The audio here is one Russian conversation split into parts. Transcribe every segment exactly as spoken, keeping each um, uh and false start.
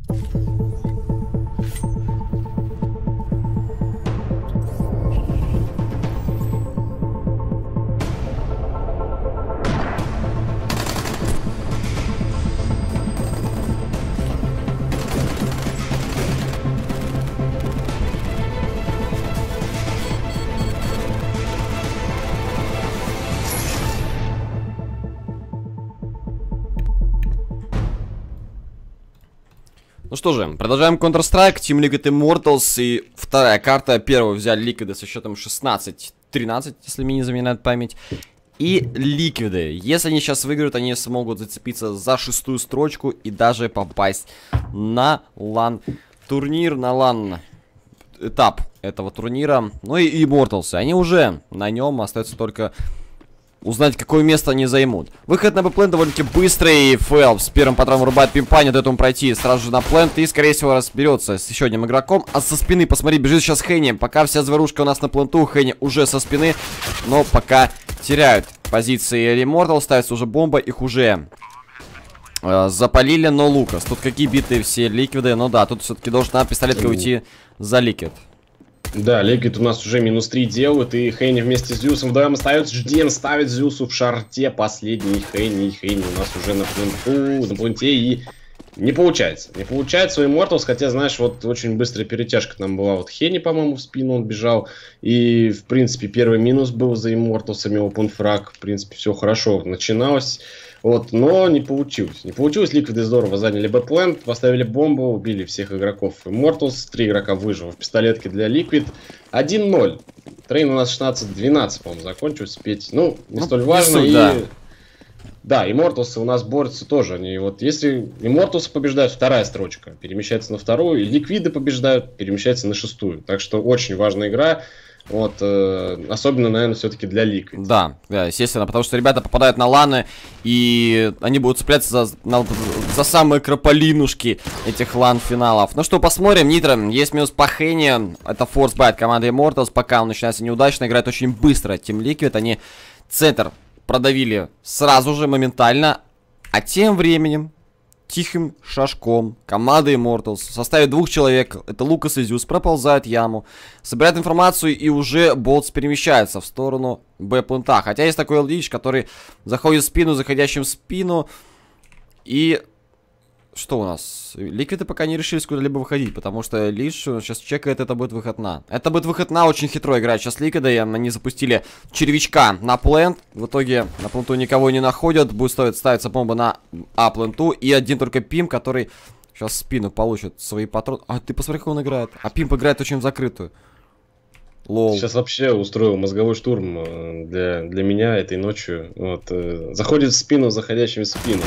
Ну что же, продолжаем Counter-Strike, Team Liquid Immortals, и вторая карта. Первую взяли Liquid со счетом шестнадцать тринадцать, если мне не заменяет память. И Liquid, если они сейчас выиграют, они смогут зацепиться за шестую строчку и даже попасть на лан-турнир, на лан-этап этого турнира. Ну и Immortals, они уже на нем, остается только узнать, какое место они займут. Выход на Б-плент довольно-таки быстрый. Фэлп с первым патроном врубает пимпа, не дает ему пройти сразу же на плент. И, скорее всего, разберется с еще одним игроком. А со спины, посмотри, бежит сейчас Хенни. Пока вся заварушка у нас на пленту, Хенни уже со спины. Но пока теряют позиции Immortal. Ставится уже бомба, их уже э, запалили. Но Лукас, тут какие битые все Ликвиды. Ну да, тут все-таки должен на пистолетка уйти за Liquid. Да, Liquid у нас уже минус три делают, и Хенни вместе с Зюсом вдвоем остается. Ждем ставит Зюсу в шарте. Последний Хенни. Хенни у нас уже на пленту, на пленте, и не получается. Не получается у Immortals, хотя, знаешь, вот очень быстрая перетяжка там была. Вот Хенни, по-моему, в спину он бежал. И, в принципе, первый минус был за Immortals'ами, опенфраг. В принципе, все хорошо начиналось. Вот, но не получилось. Не получилось. Liquid здорово заняли бэкленд, поставили бомбу, убили всех игроков Immortals. Три игрока выжило в пистолетке для Liquid. один ноль. Трейн у нас шестнадцать двенадцать, по-моему, закончился. Петь. Ну, не ну, столь важно. И... Да. да, Immortals у нас борются тоже. Они вот, если Immortals побеждают, вторая строчка перемещается на вторую. И Liquid побеждают, перемещается на шестую. Так что очень важная игра. Вот, э, особенно, наверное, все-таки для Liquid. Да, да, естественно, потому что ребята попадают на ланы, и они будут цепляться за, на, за самые крополинушки этих лан-финалов. Ну что, посмотрим. Нитро, есть минус по Хенни, это форс-байт команды Immortals, пока он начинается неудачно, играет очень быстро Team Liquid, они центр продавили сразу же, моментально, а тем временем тихим шажком команда Immortals в составе двух человек, это Лукас и Зюс, проползает яму, собирает информацию, и уже Болтс перемещается в сторону Б-плента. Хотя есть такой Лич, который заходит в спину, заходящим в спину. И что у нас? Ликвиды пока не решились куда-либо выходить, потому что Лич сейчас чекает, это будет выход на. Это будет выход на, очень хитро играет сейчас Ликвиды, они запустили червячка на плент. В итоге на пленту никого не находят, будет стоит ставиться бомба на А-пленту. И один только Пим, который сейчас в спину получит свои патроны. А ты посмотри, как он играет. А Пимп играет очень в закрытую. Лол. Сейчас вообще устроил мозговой штурм для, для меня этой ночью. Вот, э, заходит в спину, заходящим в спину.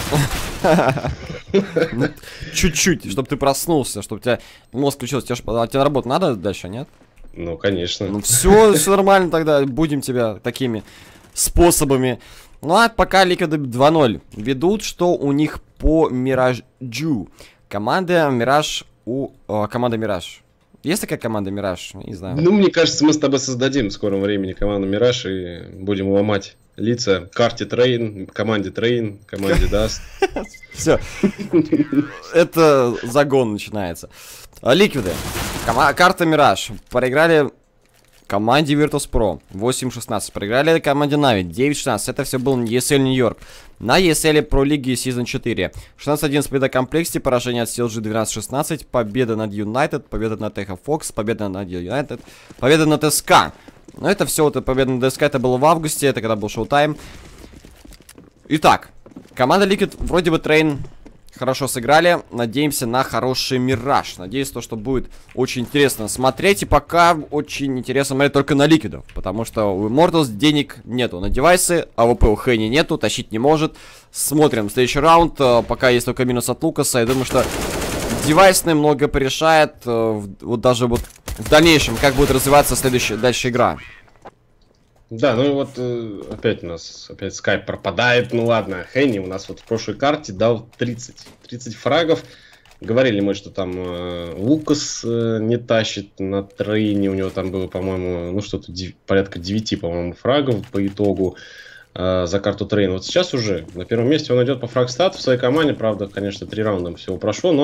Чуть-чуть, чтобы ты проснулся, чтобы у тебя мозг включился. Тебе на работу надо дальше, нет? Ну, конечно. Ну, все, все нормально тогда. Будем тебя такими способами. Ну, а пока Liquid два ноль ведут, что у них по Мираджу. Команда Мираж у... Команда Мираж. Есть такая команда Мираж? Не знаю. Ну, мне кажется, мы с тобой создадим в скором времени команду Мираж и будем ломать лица карте Трейн, команде Трейн, команде Даст. Все. Это загон начинается. Ликвиды. Карта Мираж. Проиграли команде Virtus.pro восемь шестнадцать. Проиграли команде Нави девять шестнадцать. Это все был и эс эл Нью-Йорк. На и эс эл Pro League Season четыре. шестнадцать одиннадцать победа комплекте, поражение от си эл джи двенадцать шестнадцать, победа над United, победа над Techa Fox, победа над United, победа над эс ка. Но это все, вот победа над эс ка, это было в августе, это когда был шоу-тайм. Итак, команда Liquid вроде бы Трейн хорошо сыграли. Надеемся на хороший Мираж. Надеюсь, то, что будет очень интересно смотреть. И пока очень интересно смотреть только на Ликвидов. Потому что у Immortals денег нету на девайсы. а вэ пэ у Хенни нету, тащить не может. Смотрим следующий раунд. Пока есть только минус от Лукаса. Я думаю, что девайсный много порешает. Вот даже вот в дальнейшем, как будет развиваться следующая дальше игра. Да, ну и вот э, опять у нас, опять скайп пропадает, ну ладно, Хенни у нас вот в прошлой карте дал тридцать, тридцать фрагов, говорили мы, что там э, Лукас э, не тащит на трейне, у него там было, по-моему, ну что-то порядка девяти, по-моему, фрагов по итогу э, за карту трейн. Вот сейчас уже на первом месте он идет по фрагстату в своей команде, правда, конечно, три раунда всего прошло, но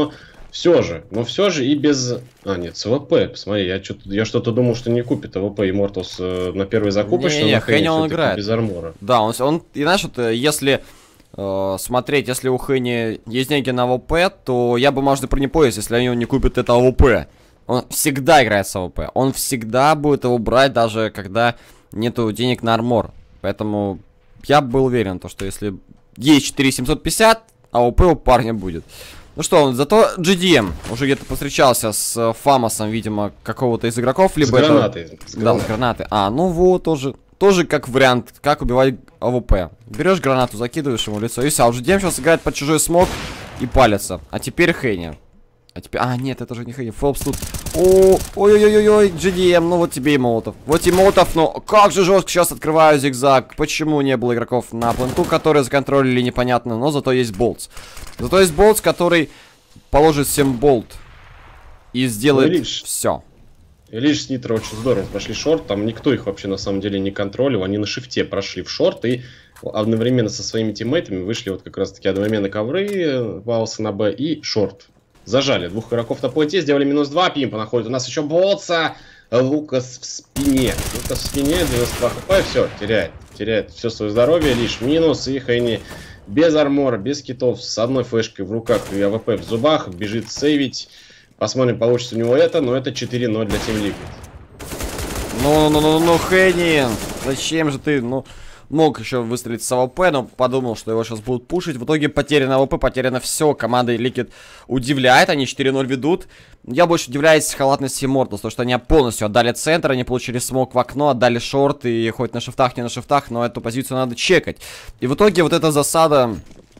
все же, но все же и без... А, нет, с АВП, посмотри, я что-то я что-то думал, что не купит АВП Immortals э, на первой закупочной. Не, не, Хэни он играет. Без армора. Да, он, он и знаешь, вот, если э, смотреть, если у Хэни есть деньги на АВП, то я бы, может, и про не пояс, если они не купят это АВП. Он всегда играет с АВП, он всегда будет его брать, даже когда нету денег на армор. Поэтому я был уверен, то, что если есть четыре семьсот пятьдесят, АВП у парня будет. Ну что, зато джи ди эм уже где-то встречался с Фамосом, видимо, какого-то из игроков. Либо с гранатой. Это... С гранатой. Да, с гранаты. А, ну вот, тоже, тоже как вариант, как убивать АВП. Берешь гранату, закидываешь ему в лицо, и все. А джи ди эм сейчас играет под чужой смог и палится. А теперь Хэни. А теперь... А, нет, это же не Хэни. Фелпс тут... О, ой-ой-ой-ой, джи ди эм, ну вот тебе и молотов. Вот и молотов, но как же жестко сейчас открываю зигзаг. Почему не было игроков на пленту, которые законтролили, непонятно, но зато есть болтс. Зато есть болтс, который положит всем болт и сделает ну, все. Лишь с Нитро очень здорово пошли шорт, там никто их вообще на самом деле не контролил, они на шифте прошли в шорт и одновременно со своими тиммейтами вышли вот как раз таки одновременно ковры, Валса на Б и шорт. Зажали двух игроков на плейте, сделали минус два, Пимпа находит. У нас еще болтса, Лукас в спине. Лукас в спине, девяносто два хп, все, теряет. Теряет все свое здоровье, лишь минус. И Хэни без армора, без китов, с одной флешкой в руках и АВП в зубах, бежит сейвить. Посмотрим, получится у него это, но это четыре ноль для Team Liquid. Ну-ну-ну-ну, Хэни, зачем же ты, ну... Мог еще выстрелить с АВП, но подумал, что его сейчас будут пушить. В итоге потеряно АВП, потеряно все. Команда Liquid удивляет, они четыре ноль ведут. Я больше удивляюсь халатности Immortals, то что они полностью отдали центр, они получили смог в окно, отдали шорт, и хоть на шифтах, не на шифтах, но эту позицию надо чекать. И в итоге вот эта засада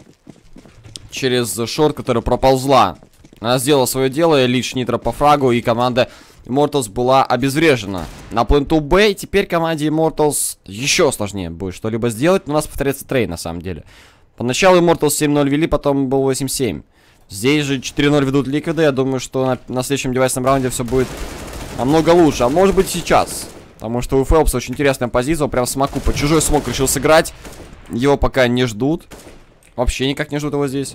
через шорт, которая проползла, она сделала свое дело, лишь нитро по фрагу, и команда Immortals была обезврежена на пленту Б, и теперь команде Immortals еще сложнее будет что-либо сделать. Но у нас повторяется трейд на самом деле. Поначалу Immortals семь ноль вели, потом был восемь семь. Здесь же четыре ноль ведут Liquid. Я думаю, что на, на следующем девайсном раунде все будет намного лучше. А может быть сейчас. Потому что у Фелпса очень интересная позиция. Он прям в смоку под чужой смог решил сыграть. Его пока не ждут. Вообще никак не ждут его здесь.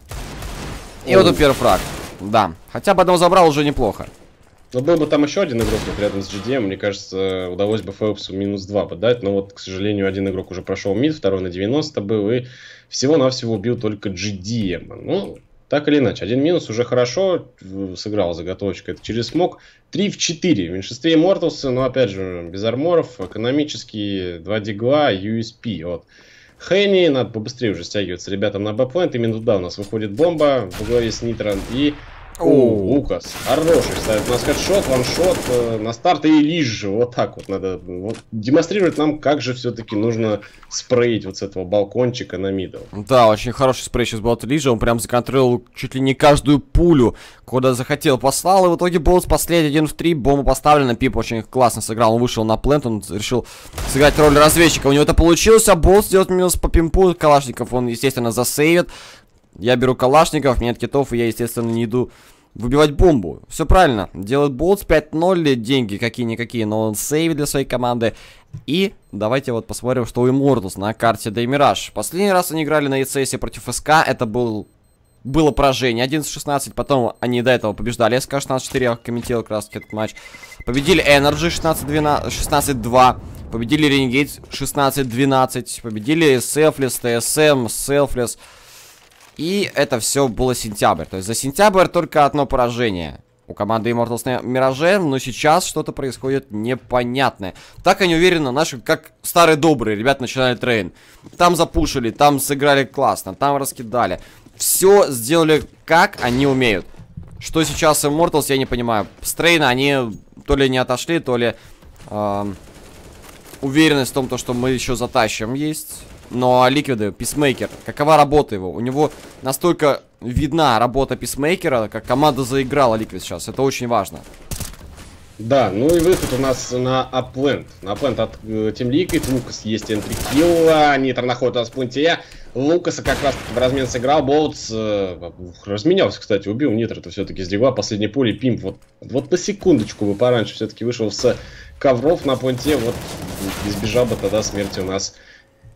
И вот тут первый фраг. Да. Хотя бы одного забрал, уже неплохо. Но был бы там еще один игрок рядом с джи ди эм, мне кажется, удалось бы Фелпсу минус два подать. Но вот, к сожалению, один игрок уже прошел мид, второй на девяносто был. И всего-навсего убил только джи ди эм. Ну, так или иначе, один минус уже хорошо сыграл заготовочка. Это через смог. три в четыре. В меньшинстве Immortals, но опять же, без арморов, экономические, два дигла, ю эс пи. Вот. Хэни, надо побыстрее уже стягиваться ребятам на бэкплент. Именно туда у нас выходит бомба в главе с Нитро. И... О, Лукас, хороший, ставит на скотшот, ваншот э, на старт и лишь вот так вот надо вот, демонстрировать нам, как же все-таки нужно спреить вот с этого балкончика на мидл. Да, очень хороший спрей сейчас был от Лижа, он прям законтролировал чуть ли не каждую пулю, куда захотел, послал, и в итоге Болтс последний один в три, бомба поставлена, Пип очень классно сыграл, он вышел на плент, он решил сыграть роль разведчика, у него это получилось, а Болтс делает минус по пимпу, Калашников он, естественно, засейвит. Я беру калашников, нет китов, и я, естественно, не иду выбивать бомбу. Все правильно. Делает Болтс пять ноль, деньги какие-никакие, но он сейвит для своей команды. И давайте вот посмотрим, что у Immortals на карте Деймираж. Последний раз они играли на и си эс против эс ка, это был... было поражение одиннадцать шестнадцать, потом они до этого побеждали эс ка шестнадцать четыре, я комментировал как раз этот матч. Победили Energy шестнадцать два, победили Renegade шестнадцать двенадцать, победили Selfless, ти эс эм, Selfless. И это все было сентябрь. То есть за сентябрь только одно поражение у команды Immortals на Мираже. Но сейчас что-то происходит непонятное. Так они уверенно, наши, как старые добрые ребята, начинали трейн. Там запушили, там сыграли классно, там раскидали. Все сделали как они умеют. Что сейчас Immortals, я не понимаю. С трейна они то ли не отошли, то ли э, уверенность в том, то, что мы еще затащим, есть. Но Liquid, Писмейкер, какова работа его? У него настолько видна работа Писмейкера, как команда заиграла Liquid сейчас. Это очень важно. Да, ну и выход у нас на апленд. На апленд от э, Team Liquid. Лукас есть энтрикилла. Нитро находит у нас в пленте. Лукаса как раз таки в размен сыграл. Болтс э, разменялся, кстати, убил Нитро. Это все-таки сдигла последней пули. Пимп вот, вот на секундочку бы пораньше все-таки вышел с ковров на пленте. Вот избежал бы тогда смерти у нас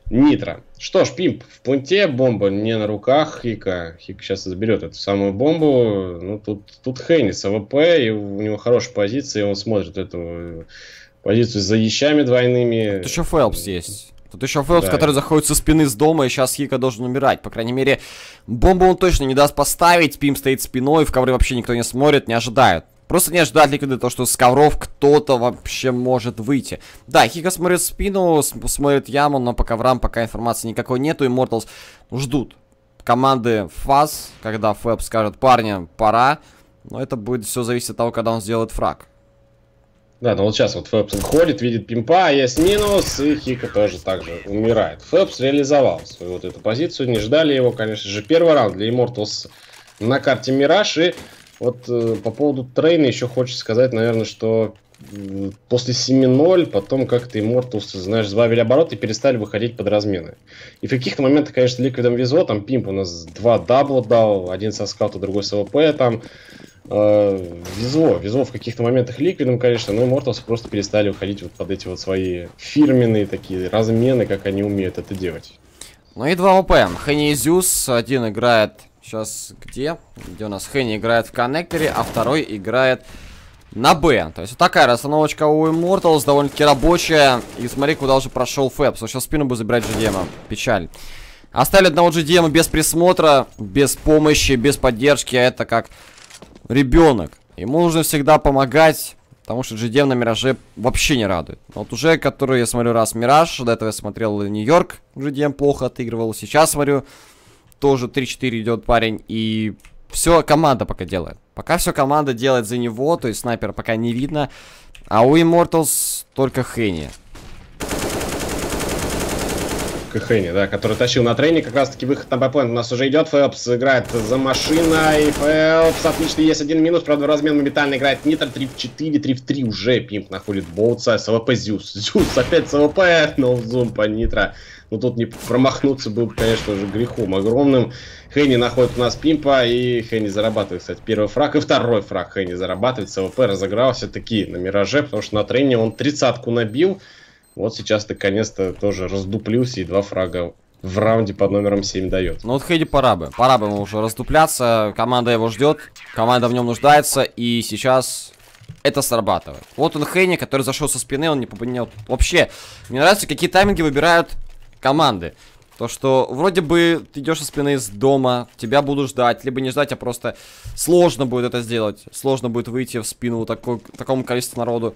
Нитро. Что ж, Пимп в пункте, бомба не на руках Хика. Хик сейчас заберет эту самую бомбу. Ну, тут, тут Хенни с АВП, и у него хорошая позиция, и он смотрит эту позицию за ящами двойными. Тут еще Фелпс есть. Тут еще Фелпс, Да. который заходит со спины с дома, и сейчас Хика должен умирать. По крайней мере, бомбу он точно не даст поставить. Пимп стоит спиной, в ковры вообще никто не смотрит, не ожидает. Просто не ожидает Ликвиды то, что с ковров кто-то вообще может выйти. Да, Хика смотрит в спину, смотрит яму, но по коврам пока информации никакой нету. Immortals ждут команды фаз, когда Фэб скажет: парни, пора. Но это будет все зависеть от того, когда он сделает фраг. Да, ну вот сейчас вот Фэбс выходит, видит Пимпа, есть минус, и Хика тоже так же умирает. Фэбс реализовал свою вот эту позицию, не ждали его, конечно же. Первый раунд для Immortals на карте Мираж, и вот э, по поводу трейна еще хочется сказать, наверное, что э, после семи ноль потом как-то Immortals, знаешь, сбавили обороты и перестали выходить под размены. И в каких-то моментах, конечно, Ликвидом везло, там Пимп у нас два дабла дал, один со скаута, другой с АВП, там э, везло, везло в каких-то моментах Ликвидом, конечно, но Immortals просто перестали выходить вот под эти вот свои фирменные такие размены, как они умеют это делать. Ну и два ОП. Хенни и Зюс. Один играет... Сейчас где? Где у нас? Хенни играет в коннекторе, а второй играет на Б. То есть вот такая расстановочка у Immortals, довольно-таки рабочая. И смотри, куда уже прошел Фэбс. Он сейчас в спину будет забирать джи ди эм. Печаль. Оставили одного джи ди эм без присмотра, без помощи, без поддержки. А это как ребенок. Ему нужно всегда помогать, потому что джи ди эм на Мираже вообще не радует. Вот уже, который я смотрю раз Мираж, до этого я смотрел Нью-Йорк, джи ди эм плохо отыгрывал. Сейчас смотрю, тоже три-четыре идет парень, и все команда пока делает. Пока все команда делает за него, то есть снайпера пока не видно. А у Immortals только Хенни. Хенни, да, который тащил на трейне, как раз таки выход на бэпоинт у нас уже идет. Фэлпс играет за машиной. Фэлпс, отлично, есть один минус, правда, размен моментально играет Нитро. три в четыре, три в три уже. Пимп находит боутса с АВП Зюс. Зюс опять с АВП, но зум по Нитро. Ну тут не промахнуться был, конечно же, грехом огромным. Хенни находит у нас Пимпа, и Хенни зарабатывает, кстати, первый фраг и второй фраг. Хенни зарабатывает, с АВП разыгрался таки на Мираже, потому что на трейне он тридцатку набил. Вот сейчас наконец-то тоже раздуплился и два фрага в раунде под номером семь дает. Ну вот Хенни пора бы, пора бы ему уже раздупляться. Команда его ждет, команда в нем нуждается, и сейчас... это срабатывает. Вот он Хенни, который зашел со спины, он не понял. Вообще, мне нравится, какие тайминги выбирают команды. То, что вроде бы ты идешь со спины из дома, тебя будут ждать, либо не ждать, а просто сложно будет это сделать. Сложно будет выйти в спину такой, такому количеству народу.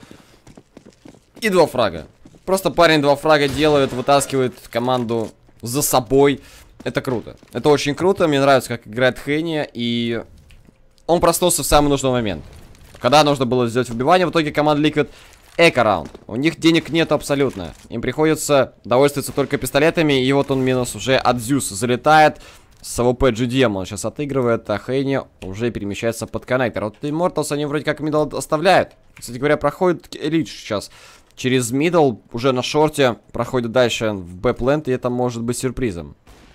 И два фрага. Просто парень два фрага делает, вытаскивает команду за собой. Это круто. Это очень круто, мне нравится, как играет Хенни, и он проснулся в самый нужный момент. Когда нужно было сделать выбивание, в итоге команда Liquid эко-раунд. У них денег нет абсолютно. Им приходится довольствоваться только пистолетами. И вот он минус уже от Зюс залетает. С АВП джи ди эм он сейчас отыгрывает, а Хенни уже перемещается под коннектор. Вот Immortals они вроде как мидл оставляют. Кстати говоря, проходит элит сейчас через мидл, уже на шорте, проходит дальше в бэпленд, и это может быть сюрпризом.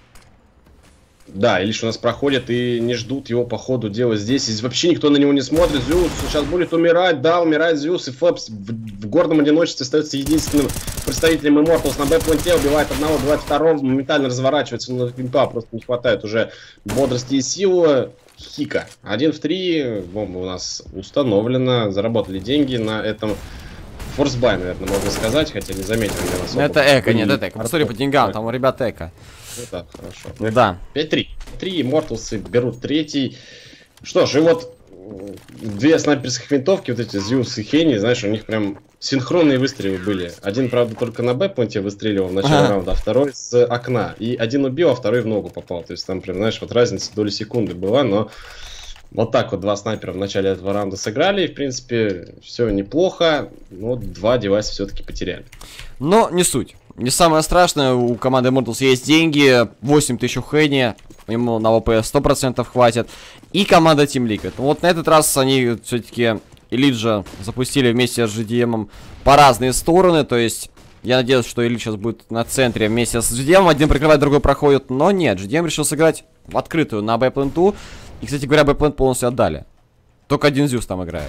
Да, Илиш у нас проходит и не ждут его по ходу дела здесь. И вообще никто на него не смотрит. Зюс сейчас будет умирать. Да, умирает Зюс. И Фэбс в, в гордом одиночестве остается единственным представителем Immortals на бэпленте. Убивает одного, убивает второго. Моментально разворачивается. Но Пимпа просто не хватает уже бодрости и силы. Хика. один в три. Бомба у нас установлена. Заработали деньги на этом. Форсбай, наверное, можно сказать. Хотя не заметил. Это эко, нет, это эко. Посмотри по деньгам, там у ребят эко. Ну да, хорошо. Да. пять три. Три Immortals берут третий. Что ж, и вот две снайперских винтовки, вот эти Зюс и Хенни, знаешь, у них прям синхронные выстрелы были. Один, правда, только на Б-пункте выстреливал в начале ага. раунда, а второй с окна. И один убил, а второй в ногу попал. То есть там прям, знаешь, вот разница доли секунды была, но вот так вот два снайпера в начале этого раунда сыграли. И, в принципе, все неплохо, но два девайса все-таки потеряли. Но не суть. Не самое страшное, у команды Immortals есть деньги, восемь тысяч у Хенни, ему на ВП сто процентов хватит, и команда Team Liquid. Вот на этот раз они все-таки Элиджа запустили вместе с джи ди эм по разные стороны, то есть я надеюсь, что Элидж сейчас будет на центре вместе с джи ди эм, один прикрывает, другой проходит, но нет, джи ди эм решил сыграть в открытую на Б-пленту, и, кстати говоря, Б-плент полностью отдали. Только один Зюс там играет.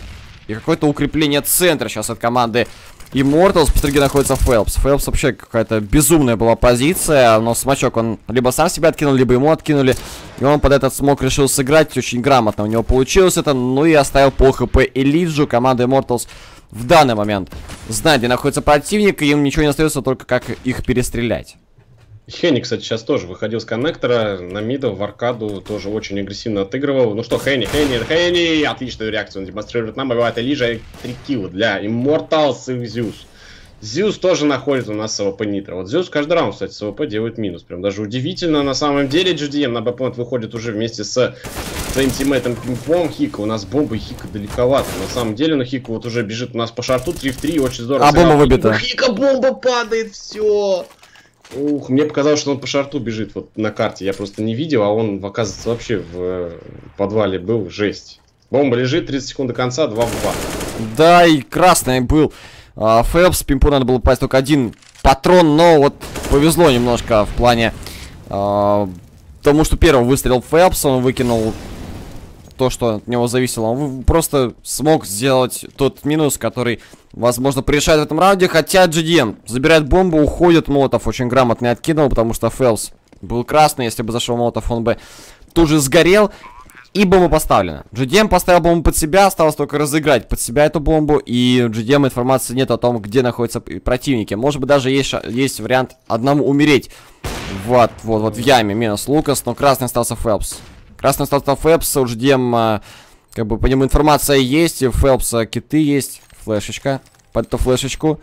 И какое-то укрепление центра сейчас от команды Immortals. Посреди находится Фелпс. Фелпс вообще какая-то безумная была позиция. Но смачок он либо сам себя откинул, либо ему откинули. И он под этот смог решил сыграть. Очень грамотно у него получилось это. Ну и оставил по хп Элиджу. Команда Immortals в данный момент знает, где находится противник. И им ничего не остается, только как их перестрелять. Хенни, кстати, сейчас тоже выходил с коннектора на мидл, в аркаду, тоже очень агрессивно отыгрывал. Ну что, Хенни, Хенни, Хенни, отличную реакцию он демонстрирует нам, бывает Элижа, три килла для Immortals и Zeus. Zeus тоже находит у нас с АВП Нитро. Вот Zeus каждый раунд, кстати, с АВП делает минус. Прям даже удивительно, на самом деле, джи ди эм на бэкпоинт выходит уже вместе с своим тиммейтом Пимпом. Хика, у нас бомба и Хика далековато. На самом деле, но Хика вот уже бежит у нас по шарту, три в три, очень здорово. А бомба выбита. Хика, бомба падает, все. Ух, мне показалось, что он по шарту бежит вот на карте. Я просто не видел, а он, оказывается, вообще в подвале был. Жесть. Бомба лежит, тридцать секунд до конца, два в два. Да, и красный был. А, Фелпс, Пимпу надо было попасть только один патрон, но вот повезло немножко в плане а, тому, что первым выстрелил Фелпс, он выкинул то, что от него зависело. Он просто смог сделать тот минус, который, возможно, порешает в этом раунде. Хотя джи ди эм забирает бомбу, уходит. Молотов очень грамотно откинул, потому что Фелпс был красный. Если бы зашел Молотов, он бы тут же сгорел. И бомба поставлена. джи ди эм поставил бомбу под себя, осталось только разыграть под себя эту бомбу. И у джи ди эм информации нет о том, где находятся противники. Может быть, даже есть, есть вариант одному умереть. Вот, вот, вот в яме минус Лукас, но красный остался Фелпс. Красный остался Фелпс, у джи ди эм, а, как бы по нему информация есть, у Фелпса киты есть, флешечка, под эту флешечку.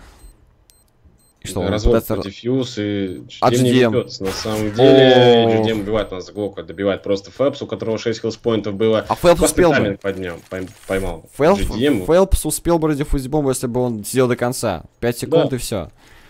И что, да, он развод пытается... дефьюз и А джи ди эм не ведется. На самом деле, джи ди эм убивает нас Глока, добивает просто Фелпс, у которого шесть хилспоинтов было. А Фелпс успел бы. Поднял, поймал. Фелп, Фелпс успел бы ради фузи-бомбы, если бы он сидел до конца. пять секунд да. И все.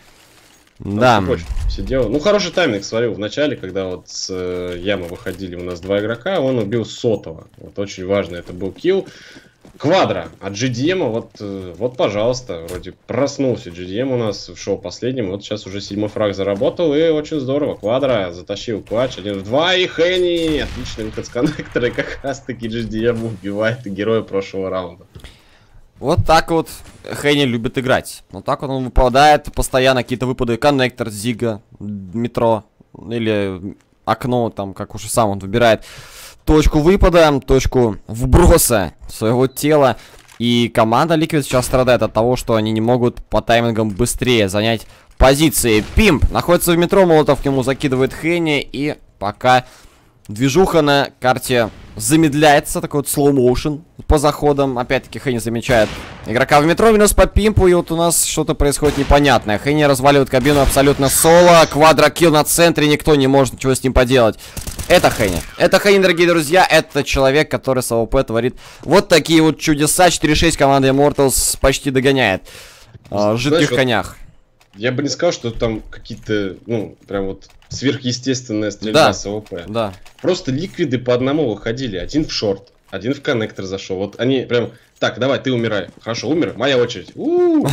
Да. Сидел. Ну, хороший тайминг свалил в начале, когда вот с э, ямы выходили у нас два игрока, он убил сотого. Вот очень важно, это был килл. Квадро от джи ди эм, вот, э, вот, пожалуйста, вроде проснулся джи ди эм у нас в шоу последнем, вот сейчас уже седьмой фраг заработал, и очень здорово. Квадро затащил клатч, один в два, и Хенни, отличный выход с коннектора, и как раз таки джи ди эм убивает героя прошлого раунда. Вот так вот Хенни любит играть. Вот так вот он выпадает постоянно, какие-то выпады. Коннектор, Зига, метро или окно, там, как уж и сам он выбирает. Точку выпада, точку вброса своего тела. И команда Liquid сейчас страдает от того, что они не могут по таймингам быстрее занять позиции. Пимп находится в метро, Молотов к нему закидывает Хенни. И пока движуха на карте замедляется, такой вот slow motion по заходам. Опять-таки Хенни замечает игрока в метро, минус по Пимпу, и вот у нас что-то происходит непонятное. Хенни разваливает кабину абсолютно соло, квадрокилл на центре, никто не может ничего с ним поделать. Это Хенни. Это Хенни, дорогие друзья, это человек, который с АВП творит вот такие вот чудеса. четыре шесть команда Immortals почти догоняет в жидких Знаешь, конях. Вот я бы не сказал, что там какие-то, ну, прям вот сверхъестественная стрельба да, с АВП. Да. Просто ликвиды по одному выходили. Один в шорт, один в коннектор зашел. Вот они прям, так, давай, ты умирай. Хорошо, умер, моя очередь. У-у-у,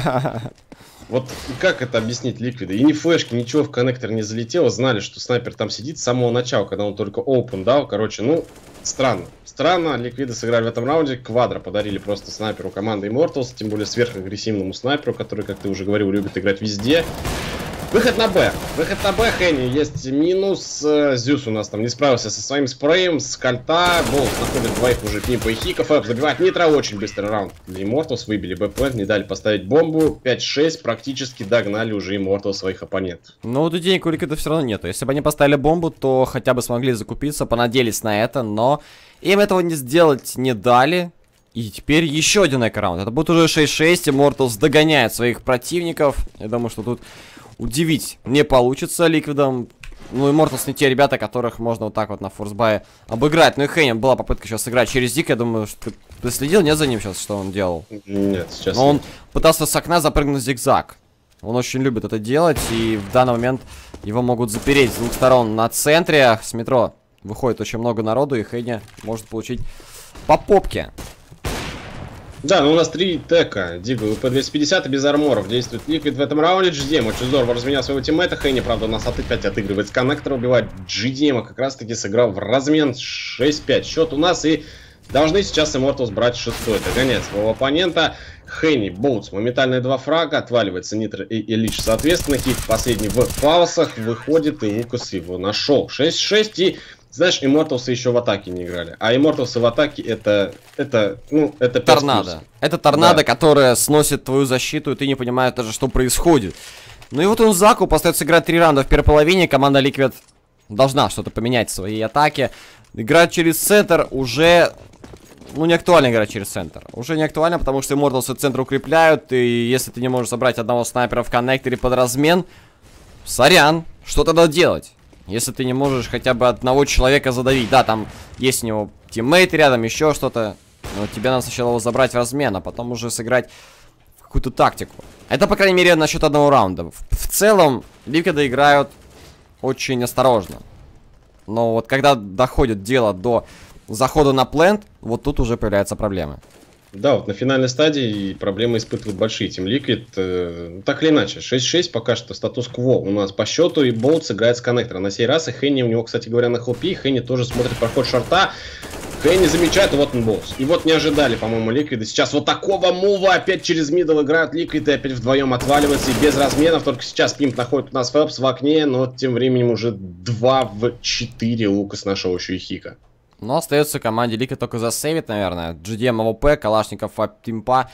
вот как это объяснить ликвиды? И ни флешки, ничего в коннектор не залетело. Знали, что снайпер там сидит с самого начала, когда он только open дал. Короче, ну, странно. Странно, ликвиды сыграли в этом раунде. Квадро подарили просто снайперу команды Immortals, тем более сверхагрессивному снайперу, который, как ты уже говорил, любит играть везде. Выход на Б. Выход на Б, Хенни. Есть минус. Зюс у нас там не справился со своим спреем. С кольта. Болт находит двоих уже Пимпа и Хика. Фэб забивает Нитро. Очень быстрый раунд для Immortals. Выбили Б-плент, не дали поставить бомбу. пять шесть. Практически догнали уже Immortals своих оппонентов. Ну, вот денег у Ликвида все равно нету. Если бы они поставили бомбу, то хотя бы смогли закупиться, понадеялись на это. Но им этого не сделать не дали. И теперь еще один эко-раунд. Это будет уже шесть шесть. Immortals догоняет своих противников. Я думаю, что тут удивить не получится Ликвидом. Ну, Immortals не те ребята, которых можно вот так вот на форсбае обыграть. Ну и Хенни была попытка сейчас сыграть через Дик. Я думаю, что ты следил, нет, за ним сейчас, что он делал? Нет, сейчас Но нет. Он пытался с окна запрыгнуть в зигзаг. Он очень любит это делать. И в данный момент его могут запереть с двух сторон на центре. С метро выходит очень много народу. И Хенни может получить по попке. Да, ну у нас три тека. Дигл по двести пятьдесят и без арморов. Действует Ликвид в этом раунде. джи ди эм очень здорово разменял своего тиммейта. Хенни, правда, у нас опять отыгрывает с коннектора. Убивает джи ди эм. Как раз таки сыграл в размен шесть пять. Счет у нас. И Должны сейчас Immortals брать шестой, догонять своего оппонента. Хенни, Боутс, моментальные два фрага, отваливается Нитро и Элич, соответственно, Хик последний в паусах, выходит, и Лукас его нашел. шесть шесть, и, знаешь, Immortals еще в атаке не играли, а Immortals в атаке это, это, ну, это торнадо. Это торнадо, да. которое сносит твою защиту, и ты не понимаешь даже, что происходит. Ну и вот он Заку остается играть три раунда в первой половине, команда Liquid должна что-то поменять в своей атаке. Играть через центр уже... Ну, не актуально играть через центр. Уже не актуально, потому что Immortals центр укрепляют. И если ты не можешь собрать одного снайпера в коннекторе под размен, сорян, что тогда делать? Если ты не можешь хотя бы одного человека задавить. Да, там есть у него тиммейты рядом, еще что-то. Но тебе надо сначала его забрать в размен, а потом уже сыграть в какую-то тактику. Это, по крайней мере, насчет одного раунда. В, в целом, Liquid играют очень осторожно. Но вот когда доходит дело до... захода на плент, вот тут уже появляются проблемы. Да, вот на финальной стадии проблемы испытывают большие Team Liquid. Э, так или иначе, шесть шесть пока что статус-кво у нас по счету, и Болтс играет с коннектора на сей раз, и Хенни у него, кстати говоря, на хелпе, Хенни тоже смотрит проход шорта. Хенни замечает, и вот он Болтс. И вот не ожидали, по-моему, Liquid. Сейчас вот такого мува опять через мидл играют Liquid, и опять вдвоем отваливается, и без разменов. Только сейчас Пимп находит у нас Фелпс в окне, но тем временем уже два в четыре Лукас нашел еще и Хика. Но остается команде Liquid только засейвить, наверное. джи ди эм АВП, Калашников от Пимпа.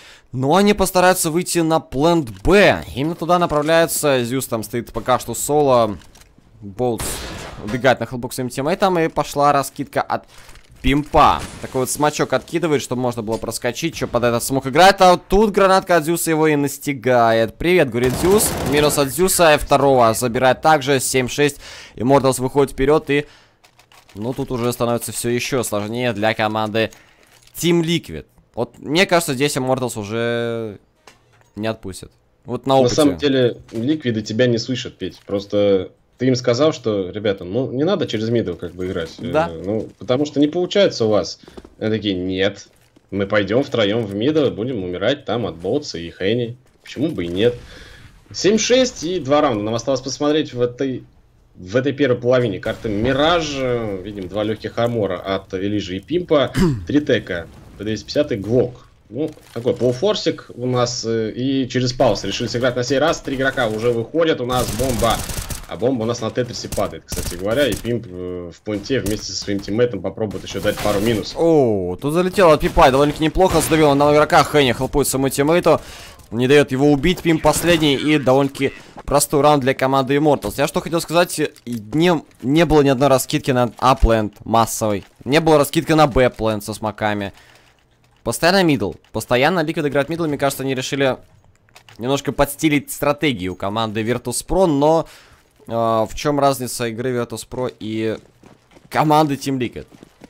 Но они постараются выйти на плент Б. Именно туда направляется. Зюс там стоит пока что соло. Болтс убегает на хелпу к своим тиммейтам. И пошла раскидка от Пимпа. Такой вот смачок откидывает, чтобы можно было проскочить. Что под этот смог играет. А вот тут гранатка от Зюса его и настигает. Привет, говорит Зюс. Минус от Зюса. И второго забирает также. семь шесть. Immortals выходит вперед и... Ну, тут уже становится все еще сложнее для команды Team Liquid. Вот, мне кажется, здесь Immortals уже не отпустят. Вот на опыте. На самом деле, Liquid тебя не слышат, Петь. Просто ты им сказал, что, ребята, ну, не надо через мидл как бы играть. Да. Э, ну, потому что не получается у вас. Они такие, нет, мы пойдем втроем в мидл и будем умирать там от Болтса и Хенни. Почему бы и нет? семь шесть и два раунда. Нам осталось посмотреть в этой... В этой первой половине карты Мираж, видим, два легких армора от Элижи и Пимпа, три тека, пи двести пятьдесят и Гвок. Ну, такой полуфорсик у нас, и через пауз решили сыграть на сей раз, три игрока уже выходят, у нас бомба, а бомба у нас на Тетрисе падает, кстати говоря, и Пимп в пункте вместе со своим тиммейтом попробует еще дать пару минусов. О, тут залетел от Пипа, довольно-таки неплохо задавил на игрока, Хенни хелпует своему тиммейту. Не дает его убить, Пимп последний, и довольно-таки простой раунд для команды Immortals. Я что хотел сказать, не, не было ни одной раскидки на А-плент массовой. Не было раскидки на Б-плент со смоками. Постоянно мидл. Постоянно Liquid играет мидл. Мне кажется, они решили немножко подстилить стратегию команды Virtus.pro, но э, в чем разница игры Virtus.pro и команды Team Liquid?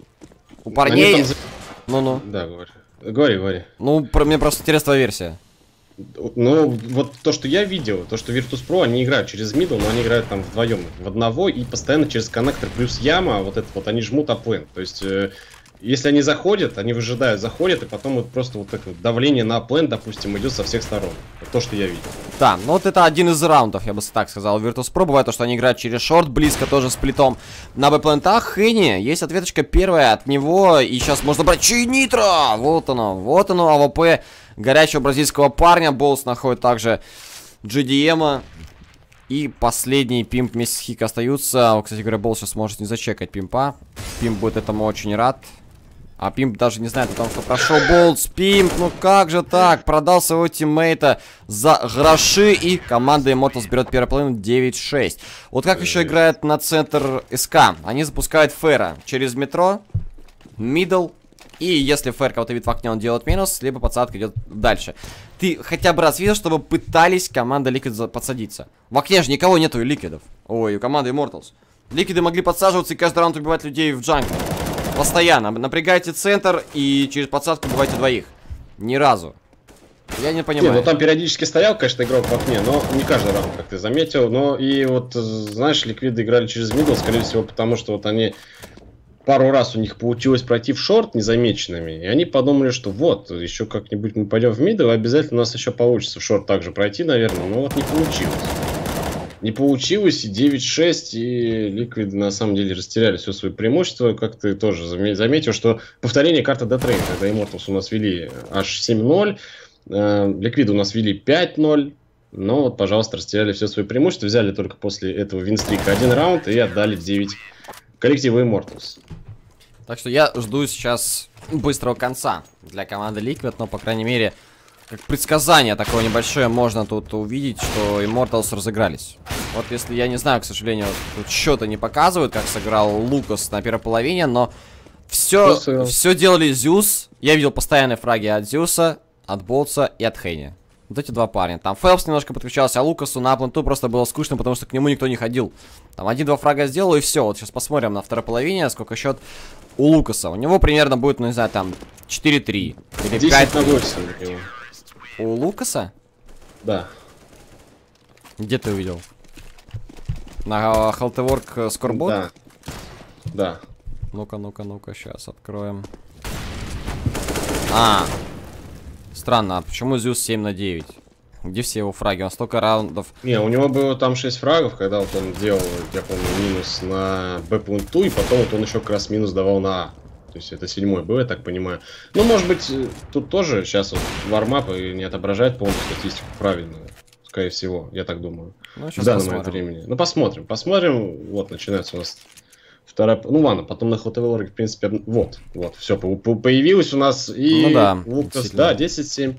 У парней... Ну-ну. Да, говори. Говори, говори. Ну, про... мне просто интересна версия. Ну, вот то, что я видел, то, что Virtus.pro, они играют через мидл, но они играют там вдвоем, в одного, и постоянно через коннектор плюс яма, вот это вот, они жмут аплен. То есть, э, если они заходят, они выжидают, заходят, и потом вот просто вот такое давление на аплен, допустим, идет со всех сторон. Вот то, что я видел. Да, ну вот это один из раундов, я бы так сказал, Virtus.pro. Бывает то, что они играют через шорт, близко тоже с плитом. На Б-плентах Хенни, есть ответочка первая от него, и сейчас можно брать Чей Нитро! Вот оно, вот оно, АВП. Горячего бразильского парня. Болс находит также джи ди эм. И последний Пимп вместе с Хик остаются. Кстати говоря, Болс сейчас может не зачекать Пимпа. Пимп будет этому очень рад. А Пимп даже не знает о том, что прошел Болс. Пимп, ну как же так? Продал своего тиммейта за гроши. И команда Immortals берет первую половину девять шесть. Вот как еще играет на центр СК. Они запускают Фэра через метро. Мидл. И если Фэр кого-то видит в окне, он делает минус, либо подсадка идет дальше. Ты хотя бы раз видел, чтобы пытались команда Liquid подсадиться? В окне же никого нету и Ликвидов. Ой, у команды Immortals. Ликвиды могли подсаживаться и каждый раунд убивать людей в джангле. Постоянно. Напрягайте центр и через подсадку убивайте двоих. Ни разу. Я не понимаю. Не, ну там периодически стоял, конечно, игрок в окне, но не каждый раунд, как ты заметил. Но и вот, знаешь, Ликвиды играли через мидл, скорее всего, потому что вот они... Пару раз у них получилось пройти в шорт незамеченными, и они подумали, что вот, еще как-нибудь мы пойдем в мидл, и обязательно у нас еще получится в шорт также пройти, наверное, но вот не получилось. не получилось, и девять шесть, и Liquid на самом деле растеряли все свои преимущества. Как ты тоже заметил, что повторение карты Death Train, когда Immortals у нас вели аж семь ноль, Liquid у нас вели пять ноль, но вот, пожалуйста, растеряли все свои преимущества, взяли только после этого винстрика один раунд и отдали девять коллективу Immortals. Так что я жду сейчас быстрого конца для команды Liquid, но, по крайней мере, как предсказание такое небольшое можно тут увидеть, что Immortals разыгрались. Вот если, я не знаю, к сожалению, тут счета не показывают, как сыграл Лукас на первой половине, но все, все делали Зюс. Я видел постоянные фраги от Зюса, от Болтса и от Хейни. Вот эти два парня. Там Фелпс немножко подключался, а Лукасу на пленту просто было скучно, потому что к нему никто не ходил. Там один-два фрага сделал, и все. Вот сейчас посмотрим на второй половине, сколько счет у Лукаса. У него примерно будет, ну не знаю, там четыре три или пять три. У Лукаса? Да. Где ты увидел? На Haltework скорбот? Да. Да. Ну-ка, ну-ка, ну-ка, сейчас откроем. А. Странно, а почему Зюс семь на девять? Где все его фраги? Он столько раундов. Не, у него было там шесть фрагов, когда вот он делал, я помню, минус на Б-пункту, и потом вот он еще как раз минус давал на А. То есть это седьмой был, я так понимаю. Ну, может быть, тут тоже сейчас вот вармап и не отображает полную статистику правильно. Скорее всего, я так думаю. Ну, в данный момент времени. Ну, посмотрим. Посмотрим. Вот, начинается у нас вторая... Ну, ладно, потом на Haltework, в принципе, вот. Вот, все, появилось у нас. И ну, да, Лукас, да, десять семь.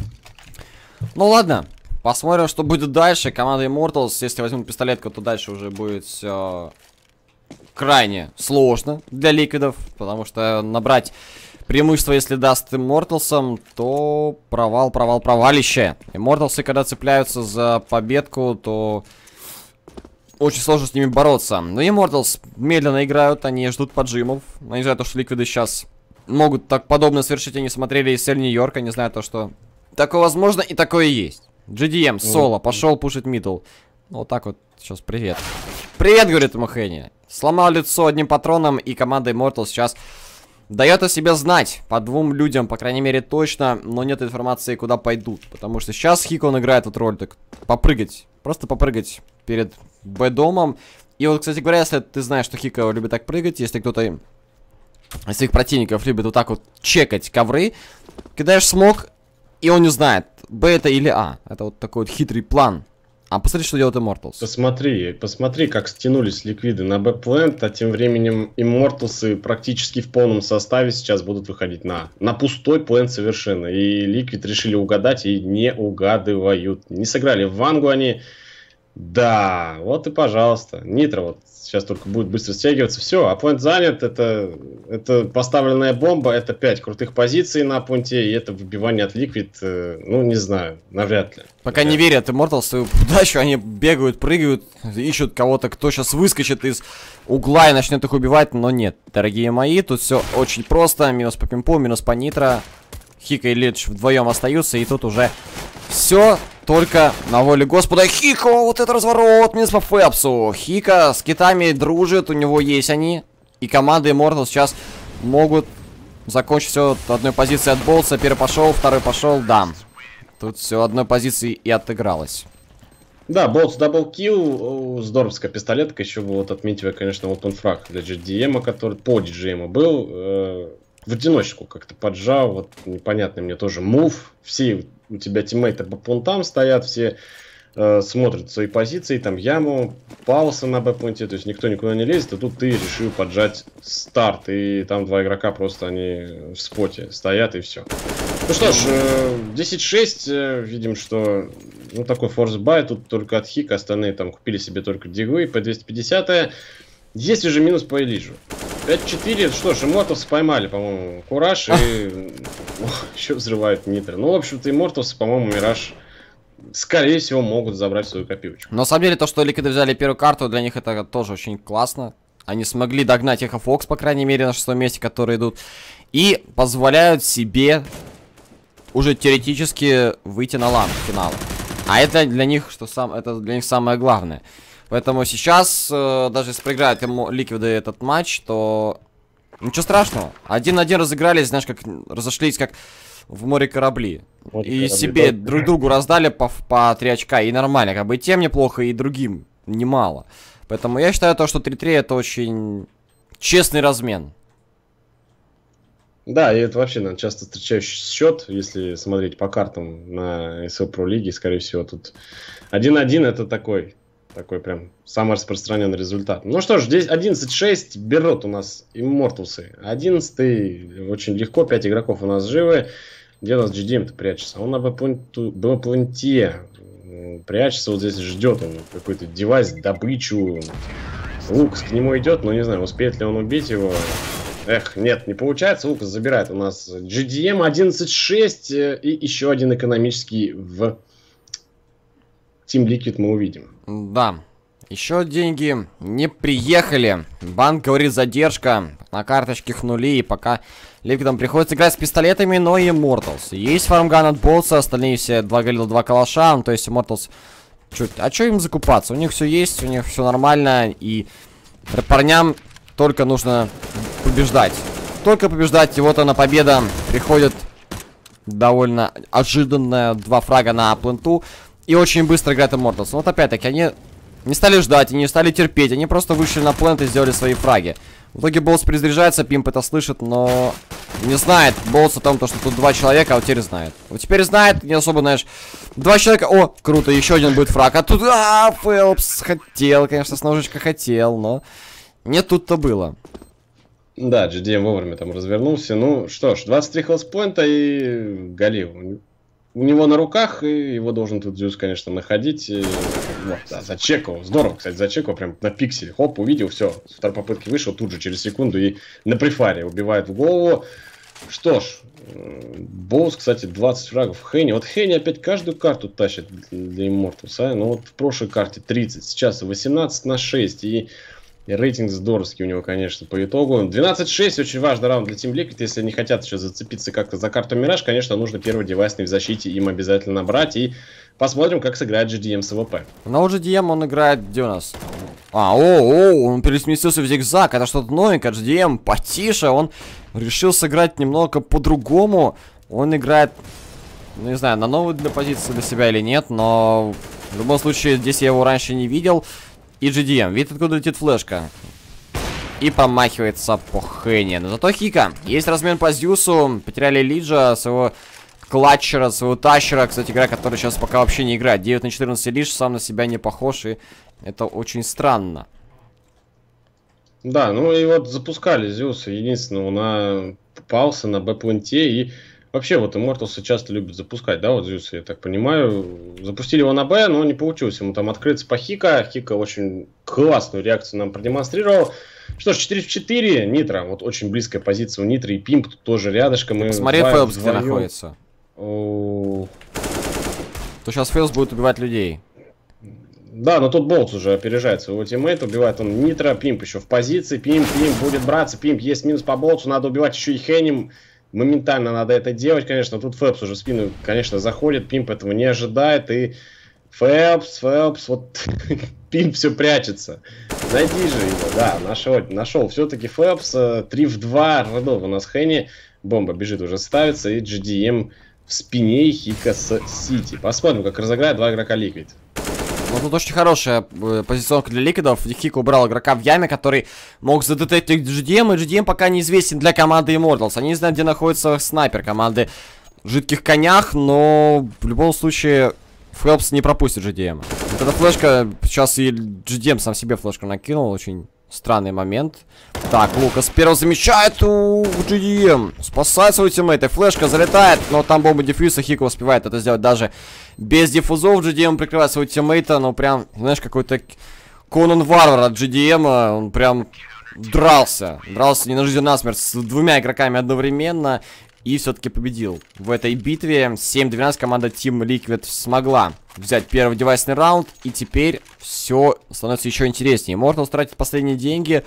Ну, ладно. Посмотрим, что будет дальше. Команда Immortals, если возьмут пистолетку, то дальше уже будет все... крайне сложно для ликвидов, потому что набрать преимущество, если даст Immortals'ам, то провал, провал, провалище. Immortals'ы, когда цепляются за победку, то очень сложно с ними бороться. Но Immortals медленно играют, они ждут поджимов. Они знают, то, что ликвиды сейчас могут так подобно совершить. Они смотрели из Сель Нью-Йорк, они знают то, что такое возможно и такое есть. джи ди эм, соло, пошел пушить мидл. Вот так вот, сейчас привет. Привет, говорит ему Хейни. Сломал лицо одним патроном, и команда Immortals сейчас дает о себе знать. По двум людям, по крайней мере, точно, но нет информации, куда пойдут. Потому что сейчас Хико, он играет вот роль, так попрыгать. Просто попрыгать перед Б-домом. И вот, кстати говоря, если ты знаешь, что Хико любит так прыгать, если кто-то из своих противников любит вот так вот чекать ковры, кидаешь смог, и он не знает, Б это или А. Это вот такой вот хитрый план. А посмотри, что делает Immortals. Посмотри, посмотри, как стянулись ликвиды на Б-плент, а тем временем Immortals'ы практически в полном составе сейчас будут выходить на, на пустой плент совершенно. И Liquid решили угадать и не угадывают. Не сыграли в Вангу они. Да, вот и пожалуйста. Нитро вот сейчас только будет быстро стягиваться. Все, а плент занят. Это, это поставленная бомба. Это пять крутых позиций на пункте. И это выбивание от Liquid. Э, ну, не знаю, навряд ли. Пока навряд. не верят Immortals в свою удачу. Они бегают, прыгают, ищут кого-то, кто сейчас выскочит из угла и начнет их убивать. Но нет, дорогие мои, тут все очень просто. Минус по пимпу, минус по нитро. Хика и Лидж вдвоем остаются. И тут уже все только на воле Господа. Хико, вот это разворот, минус по Фепсу. Хика с китами дружит, у него есть они. И команды Immortals сейчас могут закончить все одной позиции от Болтса. Первый пошел, второй пошел, да. Тут все одной позиции и отыгралось. Да, Болтс даблкил, здоровская пистолетка. Еще вот отметил, конечно, вот он фраг для джи ди эм, который по джи ди эм был. Э, в одиночку как-то поджал, вот непонятный мне тоже мув. Все у тебя тиммейты по пунктам стоят, все э, смотрят свои позиции, там яму, пауса на Б-пункте, то есть никто никуда не лезет, и тут ты решил поджать старт, и там два игрока просто они в споте стоят, и все. Ну что ж, э, десять шесть, э, видим, что ну такой форс-бай, тут только от Хика, остальные там купили себе только диглы по двести пятьдесят. Есть уже минус по Элижу. пять четыре, что ж, Immortals поймали, по-моему, Кураж и еще взрывают Нитро. Ну, в общем-то, Immortals, по-моему, Мираж, скорее всего, могут забрать свою копилочку. Но, на самом деле, то, что Ликвиды взяли первую карту, для них это тоже очень классно. Они смогли догнать Echo Fox, по крайней мере, на шестом месте, которые идут. И позволяют себе уже теоретически выйти на лан финала. А это для них, что сам, это для них самое главное. Поэтому сейчас, э, даже если проиграют Ликвиды этот матч, то ничего страшного. Один на один разыгрались, знаешь, как разошлись, как в море корабли. Вот и корабли, себе да. друг другу раздали по, по три очка, и нормально. Как бы и тем неплохо, и другим немало. Поэтому я считаю то, что три-три это очень честный размен. Да, и это вообще, наверное, часто встречающий счет, если смотреть по картам на эс эл Pro лиге, скорее всего, тут один-один это такой, такой прям самый распространенный результат. Ну что ж, здесь одиннадцать шесть берут у нас Immortals. одиннадцатый, очень легко, пять игроков у нас живы. Где у нас джи ди эм-то прячется? Он на Б-пункте прячется, вот здесь ждет он какой-то девайс, добычу. Лукас к нему идет, но не знаю, успеет ли он убить его. Эх, нет, не получается. Лукас забирает у нас джи ди эм одиннадцать шесть. И еще один экономический в Team Liquid мы увидим. Да. Еще деньги не приехали. Банк говорит задержка. На карточке нули. И пока Liquid'ам приходится играть с пистолетами, но и Immortals. Есть фармган от Болтса. Остальные все два галила, два калаша. Ну, то есть Immortals... Чуть. А что им закупаться? У них все есть, у них все нормально. И парням только нужно побеждать. Только побеждать. И вот она, победа. Приходит довольно ожиданная. Два фрага на пленту. И очень быстро играет Immortals. Вот опять-таки, они не стали ждать, они не стали терпеть. Они просто вышли на плент и сделали свои фраги. В итоге Болтс перезаряжается, Пимп это слышит, но не знает Болтс о том, что тут два человека, а вот теперь знает. Вот теперь знает, не особо, знаешь, два человека, о, круто, еще один будет фраг. А тут, а, Фелпс хотел, конечно, с ножичка хотел, но не тут-то было. Да, джи ди эм вовремя там развернулся. Ну что ж, двадцать три хелспоинта и Галил. У него на руках, и его должен тут Зюс, конечно, находить. Вот, да, зачекал. Здорово, кстати, зачекал прям на пикселе. Хоп, увидел, все. С второй попытки вышел тут же через секунду и на префаре убивает в голову. Что ж, Боус, кстати, двадцать фрагов. Хенни. Вот Хенни опять каждую карту тащит для Immortals. А? Ну вот в прошлой карте тридцать, сейчас восемнадцать на шесть. И... И рейтинг здоровский у него, конечно, по итогу. двенадцать шесть, очень важный раунд для Team Liquid. Если они хотят еще зацепиться как-то за карту Мираж, конечно, нужно первый девайсный в защите им обязательно набрать. И посмотрим, как сыграет джи ди эм с эй ви пи. Но у джи ди эм он играет где у нас? А, о, о, он пересместился в зигзаг. Это что-то новенькое. джи ди эм потише. Он решил сыграть немного по-другому. Он играет, ну не знаю, на новую для позиции для себя или нет. Но в любом случае, здесь я его раньше не видел. И джи ди эм, видит, откуда летит флешка. И промахивается по Хенни. Но зато Хика. Есть размен по Зюсу. Потеряли Лиджа, своего клатчера, своего тащера. Кстати, игра, который сейчас пока вообще не играет. девять на четырнадцать Лидж, сам на себя не похож. И это очень странно. Да, ну и вот запускали Зюса. Единственного на попался на Б-пленте. И вообще вот Immortals часто любят запускать, да, вот Зюса, я так понимаю. Запустили его на Б, но не получилось ему там открыться по Хика. Хика очень классную реакцию нам продемонстрировал. Что ж, четыре в четыре, Нитро, вот очень близкая позиция у Нитро и Пимп тут тоже рядышком. Посмотри, Фелпс где находится. О... То сейчас Фелпс будет убивать людей. Да, но тут Болтс уже опережает своего тиммейта, убивает он Нитро, Пимп еще в позиции, Пимп, Пимп будет браться, Пимп, есть минус по Болтсу, надо убивать еще и Хенни. Моментально надо это делать, конечно. Тут Фелпс уже в спину, конечно, заходит. Пимп этого не ожидает. И Фелпс, Фелпс, вот Пимп все прячется. Найди же его, да, нашел. Нашел все-таки Фелпс. три в два. Родов у нас Хенни. Бомба бежит, уже ставится. И джи ди эм в спине Хика с Сити. Посмотрим, как разыграет два игрока Liquid. Ну, тут очень хорошая э, позиционка для Ликвидов. Хик убрал игрока в яме, который мог задетектить джи ди эм. И джи ди эм пока неизвестен для команды Immortals. Они не знают, где находится снайпер команды Жидких Конях. Но в любом случае Фелпс не пропустит джи ди эм. Вот эта флешка, сейчас и джи ди эм сам себе флешку накинул. Очень странный момент. Так, Лукас первый замечает у джи ди эм. Спасает свой тиммейт. Флешка залетает, но там бомба дефьюза. Хика успевает это сделать даже без диффузов. джи ди эм прикрывает своего тиммейта. Ну прям, знаешь, какой-то Конан Варвар от джи ди эм. Он прям дрался. Дрался не на жизнь, а на смерть с двумя игроками одновременно. И все-таки победил в этой битве. семь двенадцать команда Team Liquid смогла взять первый девайсный раунд. И теперь все становится еще интереснее. Immortals тратит последние деньги.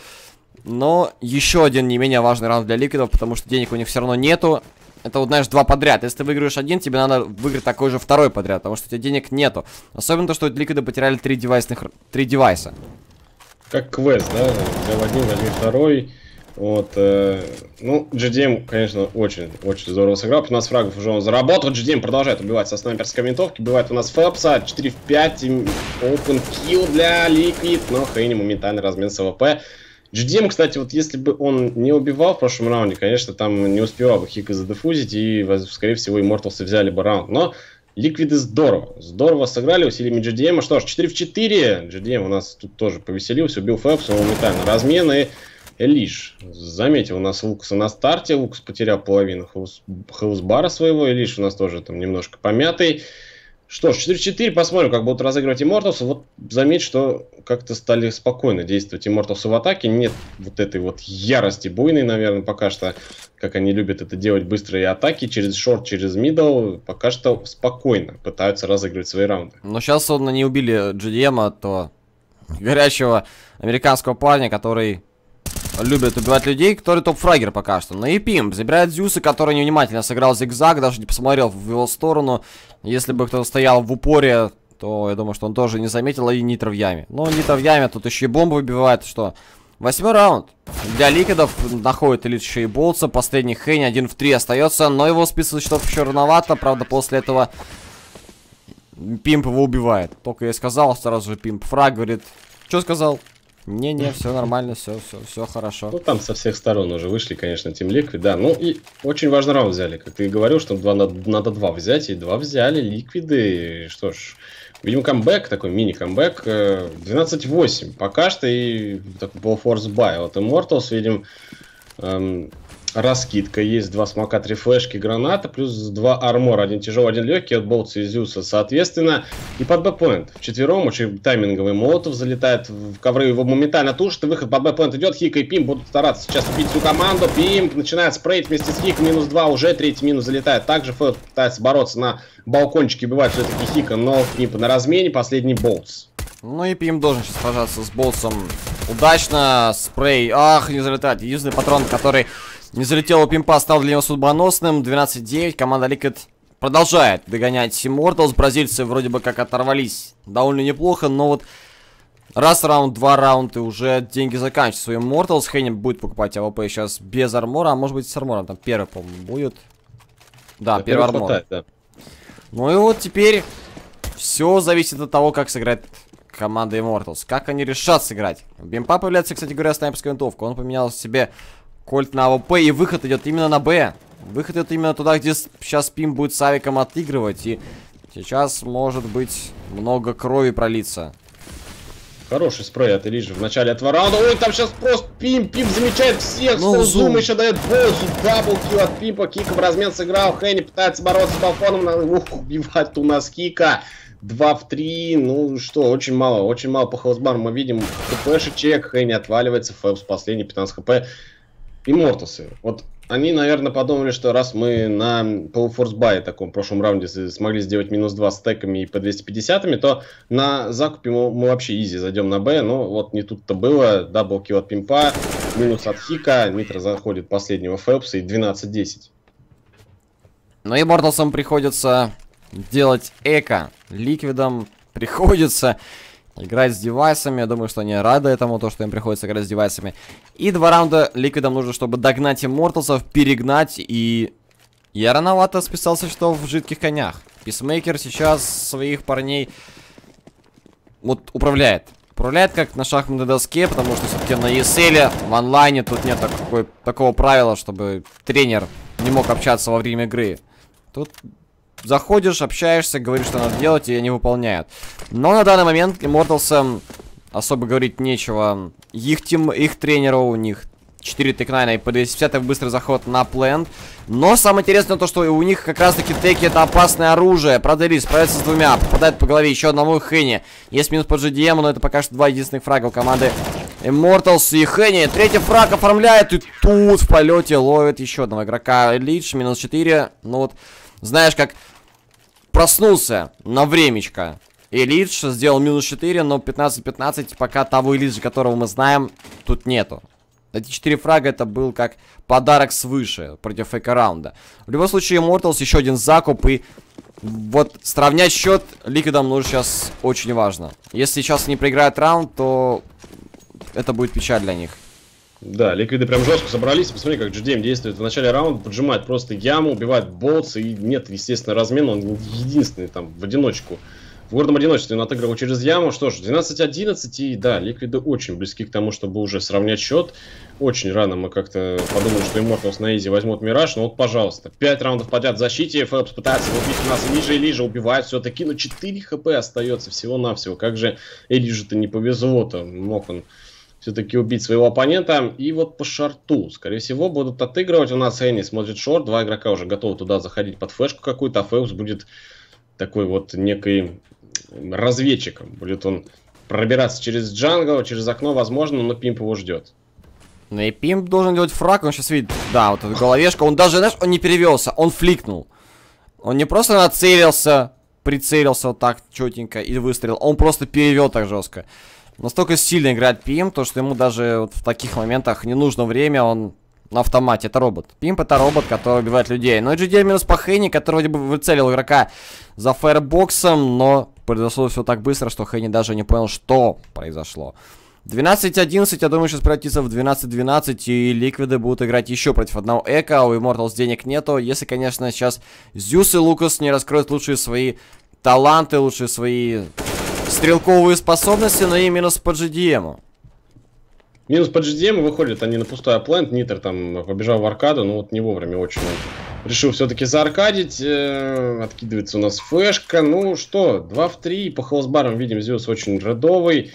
Но еще один не менее важный раунд для Ликвидов, потому что денег у них все равно нету. Это вот, знаешь, два подряд. Если ты выиграешь один, тебе надо выиграть такой же второй подряд, потому что у тебя денег нету. Особенно то, что Ликвиды потеряли три девайсных, три девайса. Как квест, да? Взял один, возьми второй. Вот, э, ну, джи ди эм, конечно, очень-очень здорово сыграл. пятнадцать фрагов уже он заработал. джи ди эм продолжает убивать со снайперской винтовки. Убивает у нас Фэпса. четыре в пять. Open kill для Liquid. Но Хейни моментальный размен с АВП. джи ди эм, кстати, вот если бы он не убивал в прошлом раунде, конечно, там не успевал бы Хика задефузить. И, скорее всего, Immortals взяли бы раунд. Но Ликвиды здорово. Здорово сыграли усилиями джи ди эм. Что ж, четыре в четыре. джи ди эм у нас тут тоже повеселился. Убил Фэпса моментально. Размен и... Элиш заметил у нас Лукаса на старте. Лукас потерял половину хелсбара своего. Элиш у нас тоже там немножко помятый. Что ж, четыре в четыре. Посмотрим, как будут разыгрывать Immortals. Вот заметь, что как-то стали спокойно действовать Immortals в атаке. Нет вот этой вот ярости буйной, наверное, пока что. Как они любят это делать, быстрые атаки через шорт, через мидл. Пока что спокойно пытаются разыгрывать свои раунды. Но сейчас он не убили джи ди эм, то горячего американского парня, который... любит убивать людей, который топ-фрагер пока что. Ну и Пимп забирает Зюса, который невнимательно сыграл зигзаг, даже не посмотрел в его сторону. Если бы кто-то стоял в упоре, то я думаю, что он тоже не заметил, и Нитро в яме. Но Нитро в яме, тут еще и бомбу выбивает, что... Восьмой раунд. Для Ликвидов находит элит еще и Болтса. Последний Хейни один в три остается, но его список счетов еще рановато. Правда, после этого Пимп его убивает. Только я сказал, сразу же Пимп фраг говорит. Что сказал? Не-не, все нормально, все, все, все хорошо. Ну, там со всех сторон уже вышли, конечно, Team Liquid, да. Ну, и очень важный раунд взяли. Как ты и говорил, что два, надо, надо два взять, и два взяли Ликвиды. Что ж, видимо, камбэк, такой мини-камбэк. двенадцать восемь пока что, и такой был форс-бай. Вот Immortals, видим, эм, раскидка. Есть два смока, три флешки, граната, плюс два армора. Один тяжелый, один легкий от Болтса и Зюса, соответственно. И под Б-поинт. Вчетвером очень тайминговый Молотов залетает в ковры, его моментально тушит. И выход под Б-поинт идет. Хика и Пимп будут стараться сейчас убить всю команду. Пимп начинает спрейть вместе с Хиком. Минус два уже. Третий минус залетает. Также Фэлл пытается бороться на балкончике. Убивает все-таки Хика, но Пимп на размене. Последний Болтс. Ну и Пимп должен сейчас сражаться с Болтсом удачно. Спрей. Ах, не залетает. Единственный патрон, который... не залетел у Пимпа, стал для него судьбоносным. двенадцать девять. Команда Liquid продолжает догонять Immortals. Бразильцы вроде бы как оторвались довольно неплохо, но вот раз раунд, два раунда, уже деньги заканчиваются. У Immortals Хейни будет покупать АВП сейчас без армора, а может быть с армором. Там первый, по-моему, будет. Да, да первый армор. Хватает, да. Ну и вот теперь все зависит от того, как сыграет команда Immortals. Как они решат сыграть. У Пимпа появляется, кстати говоря, снайперская винтовка. Он поменял себе Кольт на АВП, и выход идет именно на Б. Выход идет именно туда, где сейчас Пимп будет с авиком отыгрывать. И сейчас может быть много крови пролиться. Хороший спрей от Элиджи в начале этого раунда. Ой, там сейчас просто Пимп, Пимп замечает всех. Ну, Зум еще дает Болсу. Даблкил от Пимпа. Кика в размен сыграл. Хейни пытается бороться с балконом. Надо убивать у нас Кика. два в три. Ну что, очень мало. Очень мало по хелсбару мы видим. ХПшечек. Хейни отваливается. Фэбс последний пятнадцать хп. Immortals. Вот они, наверное, подумали, что раз мы на полуфорсбае таком в прошлом раунде смогли сделать минус два стеками и по двести пятидесятами, то на закупе мы, мы вообще изи зайдем на Б. Но вот не тут-то было. Даблкил от Пимпа, минус от Хика. Нитро заходит последнего Фэбса и двенадцать десять. Но Immortals'ам приходится делать эко. Ликвидам приходится играть с девайсами. Я думаю, что они рады этому, то, что им приходится играть с девайсами. И два раунда Ликвидам нужно, чтобы догнать Immortals'ов, перегнать. И я рановато списался, что в жидких конях. Писмейкер сейчас своих парней вот управляет. Управляет как на шахматной доске, потому что все-таки на и эс эл в онлайне тут нет такой, такого правила, чтобы тренер не мог общаться во время игры. Тут... заходишь, общаешься, говоришь, что надо делать, и они выполняют. Но на данный момент Immortals особо говорить нечего. Их тим, их тренеру, у них четыре текнайна и по двести пятьдесят быстрый заход на плент. Но самое интересное то, что у них как раз таки теки это опасное оружие. Правда, Рис справится с двумя, попадает по голове еще одному Хейни. Есть минус по джи ди эм, но это пока что два единственных фрага у команды Immortals и Хейни. Третий фраг оформляет, и тут в полете ловит еще одного игрока. Лидж, минус четыре. Ну вот, знаешь, как проснулся на времечко. И Лидж сделал минус четыре, но пятнадцать пятнадцать, пока того Лиджа, которого мы знаем, тут нету. Эти четыре фрага это был как подарок свыше против фейка раунда. В любом случае, Immortals еще один закуп, и вот сравнять счет Ликвидам нужно сейчас очень важно. Если сейчас они проиграют раунд, то это будет печаль для них. Да, ликвиды прям жестко собрались. Посмотри, как джи ди эм действует. В начале раунда поджимает просто яму, убивает болтс, и нет, естественно, размена. Он единственный там в одиночку. В гордом одиночестве он отыгрывал через яму. Что ж, двенадцать одиннадцать, и да, ликвиды очень близки к тому, чтобы уже сравнять счет. Очень рано мы как-то подумали, что Immortals на изи возьмут Мираж. Но вот, пожалуйста, пять раундов подряд в защите. Фэлпс пытается убить у нас Элиджа. Элиджа убивает все-таки, но четыре хп остается всего-навсего. Как же Элиджа-то не повезло-то. Мог он все-таки убить своего оппонента. И вот по шорту, скорее всего, будут отыгрывать. У нас Энни смотрит шорт. Два игрока уже готовы туда заходить под флешку какую-то. А Фэлпс будет такой вот некой разведчиком. Будет он пробираться через джангл, через окно, возможно, но Пимп его ждет. Ну и Пимп должен делать фраг, он сейчас видит, да, вот эта головешка. Он даже, знаешь, он не перевелся, он фликнул. Он не просто нацелился, прицелился вот так четенько и выстрелил. Он просто перевел так жестко. Настолько сильно играет Пимп, то что ему даже вот в таких моментах не нужно время, он на автомате. Это робот. Пимп это робот, который убивает людей. Ну и джи ди минус по Хенни, который вроде бы выцелил игрока за фаербоксом, но произошло все так быстро, что Хенни даже не понял, что произошло. двенадцать одиннадцать, я думаю, сейчас превратится в двенадцать двенадцать, и ликвиды будут играть еще против одного эко, а у Immortals денег нету. Если, конечно, сейчас Зюс и Лукас не раскроют лучшие свои таланты, лучшие свои стрелковые способности, но и минус по джи ди эм. Минус по джи ди эм, выходят они на пустой аплент. Нитр там побежал в аркаду, но вот не вовремя очень он решил все-таки зааркадить. Э, откидывается у нас флешка. Ну что, два в три. По холсбарам видим, Зюс очень редовый.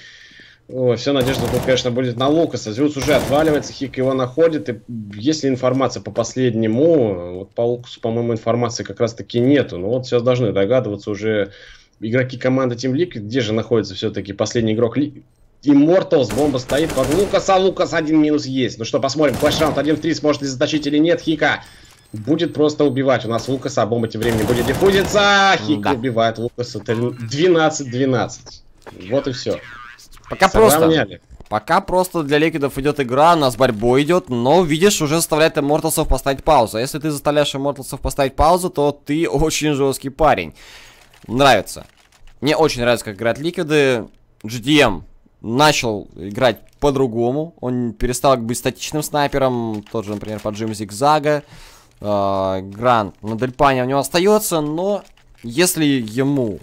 О, вся надежда тут, конечно, будет на Лукаса. Зюс уже отваливается, Хик его находит. И есть ли информация по последнему? Вот по Лукасу, по-моему, информации как раз-таки нету. Но вот сейчас должны догадываться уже игроки команды Team Liquid, где же находится все-таки последний игрок Liquid. Immortals, бомба стоит под Лукаса, Лукас один минус есть. Ну что, посмотрим, флеш-раунд один в три, сможет ли затащить или нет. Хика будет просто убивать у нас Лукаса, а бомба тем временем будет диффузиться. Хика да. убивает Лукаса двенадцать двенадцать. Вот и все. Пока Сравняли. просто, пока просто для ликвидов идет игра, у нас борьбой идет, но видишь, уже заставляет Immortals'ов поставить паузу. А если ты заставляешь Immortals'ов поставить паузу, то ты очень жесткий парень. Нравится. Мне очень нравится, как играют ликвиды. джи ди эм начал играть по-другому. Он перестал быть статичным снайпером. Тот же, например, поджим зигзага. Э, Грант на Дельпане у него остается, но если ему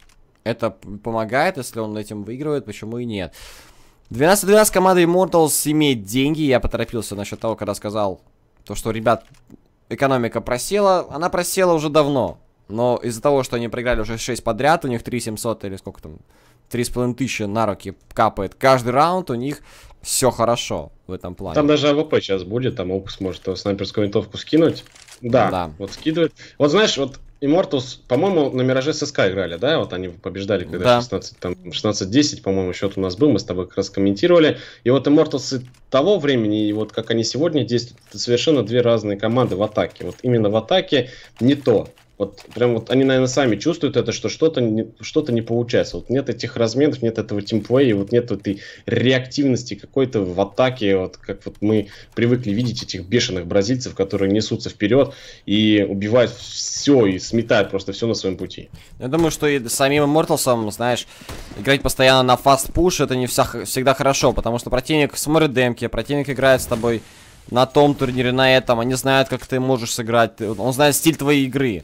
это помогает, если он этим выигрывает, почему и нет. двенадцать двенадцать команда Immortals имеет деньги. Я поторопился насчет того, когда сказал, то, что, ребят, экономика просела. Она просела уже давно. Но из-за того, что они проиграли уже шесть подряд, у них три семьсот или сколько там, три с половиной тысячи на руки капает каждый раунд, у них все хорошо в этом плане. Там даже АВП сейчас будет, там Опус может снайперскую винтовку скинуть. Да, да, вот скидывает. Вот знаешь, вот Immortals, по-моему, на Мираже ССК играли, да? Вот они побеждали, когда да. шестнадцать десять, по-моему, счет у нас был, мы с тобой как раз комментировали. И вот Immortals того времени, и вот как они сегодня действуют, это совершенно две разные команды в атаке. Вот именно в атаке не то. Вот прям вот они, наверное, сами чувствуют это, что что-то не, что-то не получается. Вот нет этих разменов, нет этого тимплея, вот нет этой реактивности какой-то в атаке, вот как вот мы привыкли видеть этих бешеных бразильцев, которые несутся вперед и убивают все и сметают просто все на своем пути. Я думаю, что и самим Immortals'ам, знаешь, играть постоянно на фаст-пуш это не вся, всегда хорошо, потому что противник смотрит демки, противник играет с тобой на том турнире, на этом, они знают, как ты можешь сыграть, он знает стиль твоей игры.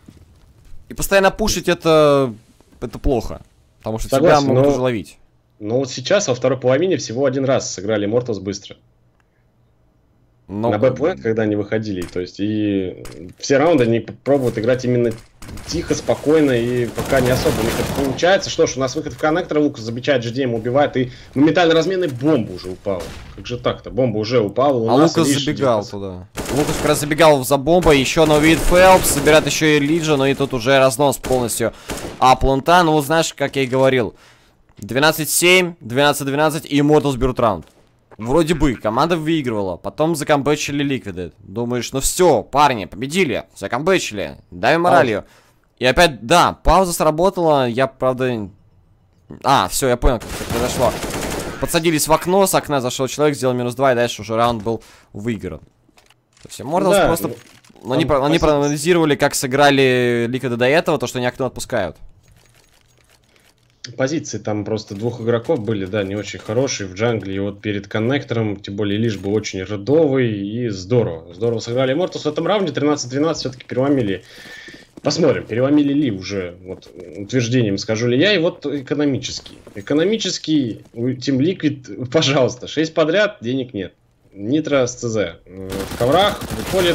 И постоянно пушить это, это плохо, потому что Согласен, тебя могут уже ловить. Но вот сейчас во второй половине всего один раз сыграли Immortals быстро. Но... На Б-плент, когда они выходили, то есть и все раунды они пробуют играть именно тихо, спокойно, и пока не особо у них это получается. Что ж, у нас выход в коннектор, Лукас замечает джи ди эм, убивает, и моментально разменной бомба уже упала. Как же так-то? Бомба уже упала. У а нас Лукас забегал Ликвид... туда. Лукас как раз забегал за бомбой, еще одного видит Фелпс, собирает еще и Лиджа, но и тут уже разнос полностью апланта. Ну, знаешь, как я и говорил, двенадцать семь, двенадцать двенадцать, и Immortals берут раунд. Вроде бы, команда выигрывала, потом закамбэчили ликвиды. Думаешь, ну все, парни, победили, закамбэчили, дай моралью. И опять, да, пауза сработала, я, правда... А, все, я понял, как это произошло. Подсадились в окно, с окна зашел человек, сделал минус два, и дальше уже раунд был выигран. То есть Immortals да, просто... Ну, они, он, они проанализировали, как сыграли ликвиды до этого, то, что они окно отпускают. позиции там просто двух игроков были, да, не очень хорошие в джангле. И вот перед коннектором, тем более лишь бы очень редовый. И здорово. Здорово сыграли Immortals в этом раунде. тринадцать двенадцать все-таки переломили. Посмотрим, переломили ли уже, вот, утверждением скажу ли я. И вот экономический. Экономический Team Liquid, пожалуйста, шесть подряд, денег нет. Нитро с ЦЗ в коврах выходит.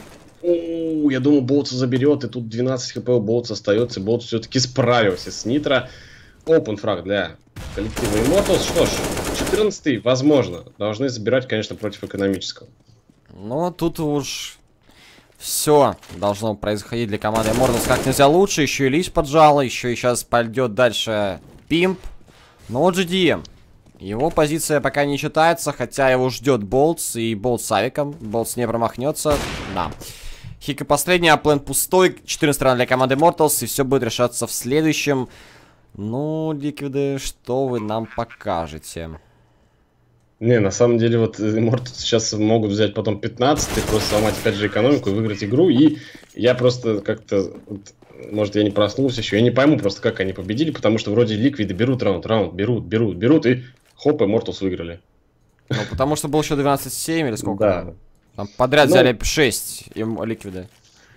О, я думал, Болтса заберет, и тут двенадцать хп у Болтса остается. Болтс все-таки справился с Нитро. Open фраг для коллектива Immortals. Что ж, четырнадцатый, возможно, должны забирать, конечно, против экономического. Ну, тут уж все должно происходить для команды Immortals как нельзя лучше. Еще и Лич поджала, еще и сейчас пойдет дальше Пимп. Но вот джи ди эм. Его позиция пока не читается, хотя его ждет Болтс и Болтс с авиком. Болтс не промахнется. Да. Хика последний, а план пустой. четырнадцать раунд для команды Immortals, и все будет решаться в следующем. Ну, Ликвиды, что вы нам покажете? Не, на самом деле, вот Immortals сейчас могут взять потом пятнадцать, и просто сломать опять же экономику и выиграть игру. И я просто как-то, вот, может, я не проснулся еще, я не пойму просто, как они победили, потому что вроде Ликвиды берут раунд, раунд, берут, берут, берут, и хоп, Immortals выиграли. Ну, потому что был еще двенадцать семь или сколько? Да. Там подряд ну, взяли шесть им Ликвиды.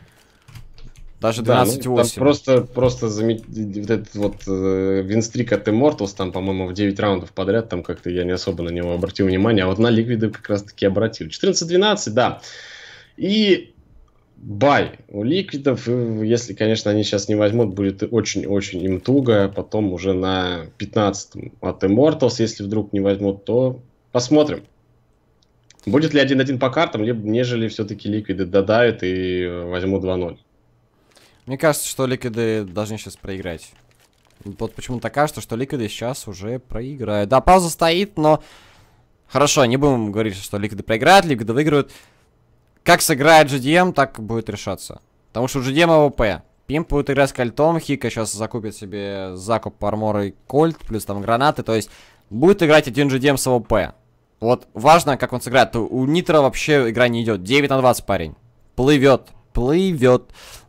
Даже двенадцать восемь. Да, ну, там просто, просто замет... вот этот вот э, винстрик от Immortals, там, по-моему, в девять раундов подряд, там как-то я не особо на него обратил внимание, а вот на Ликвиды как раз-таки обратил. четырнадцать двенадцать, да. И бай у Ликвидов, если, конечно, они сейчас не возьмут, будет очень-очень им туго. Потом уже на пятнадцатом от Immortals, если вдруг не возьмут, то посмотрим. Будет ли один-один по картам, либо нежели все-таки Ликвиды додавят и возьмут два ноль. Мне кажется, что Ликвиды должны сейчас проиграть. Вот почему-то кажется, что Ликвиды сейчас уже проиграют. Да, пауза стоит, но... Хорошо, не будем говорить, что Ликвиды проиграют, Ликвиды выиграют. Как сыграет джи ди эм, так будет решаться. Потому что у джи ди эм АВП. Пимп будет играть с кольтом, Хика сейчас закупит себе закуп армора и кольт, плюс там гранаты. То есть будет играть один джи ди эм с АВП. Вот важно, как он сыграет. У Нитро вообще игра не идет. девять на двадцать, парень. Плывет, плывет.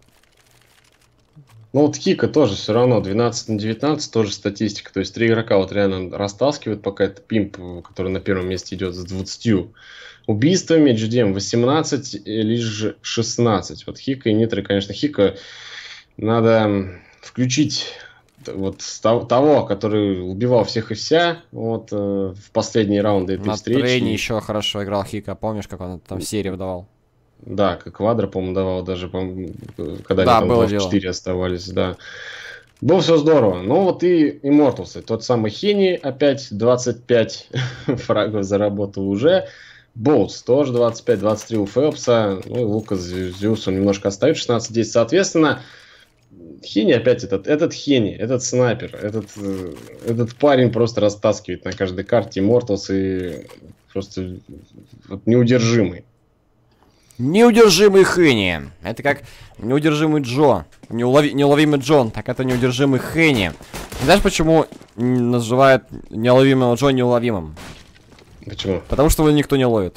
Ну вот Хика тоже все равно двенадцать на девятнадцать, тоже статистика. То есть три игрока вот реально растаскивают, пока это Пимп, который на первом месте идет с двадцатью убийствами, джи ди эм восемнадцать, лишь шестнадцать. Вот Хика и Нитро, конечно, Хика надо включить вот того, который убивал всех и вся вот э, в последние раунды этой на встречи. На трейне еще хорошо играл Хика, помнишь, как он там серии выдавал? Да, как Квадро, по-моему, давал даже, по когда да, они там двадцать четыре оставались, да. Было все здорово. Ну вот и Immortals, тот самый Хени, опять двадцать пять фрагов заработал уже. Болтс тоже двадцать пять двадцать три у Фелпса. Ну и Лукас Зюс, он немножко оставит, шестнадцать десять. Соответственно, Хени опять этот, этот Хени, этот снайпер, этот, этот парень просто растаскивает на каждой карте Immortals и просто вот, неудержимый. Неудержимый Хенни. Это как неудержимый Джо. Неулови... Неуловимый Джон. Так это неудержимый Хенни. Знаешь, почему называют неуловимого Джо неуловимым? Почему? Потому что его никто не ловит.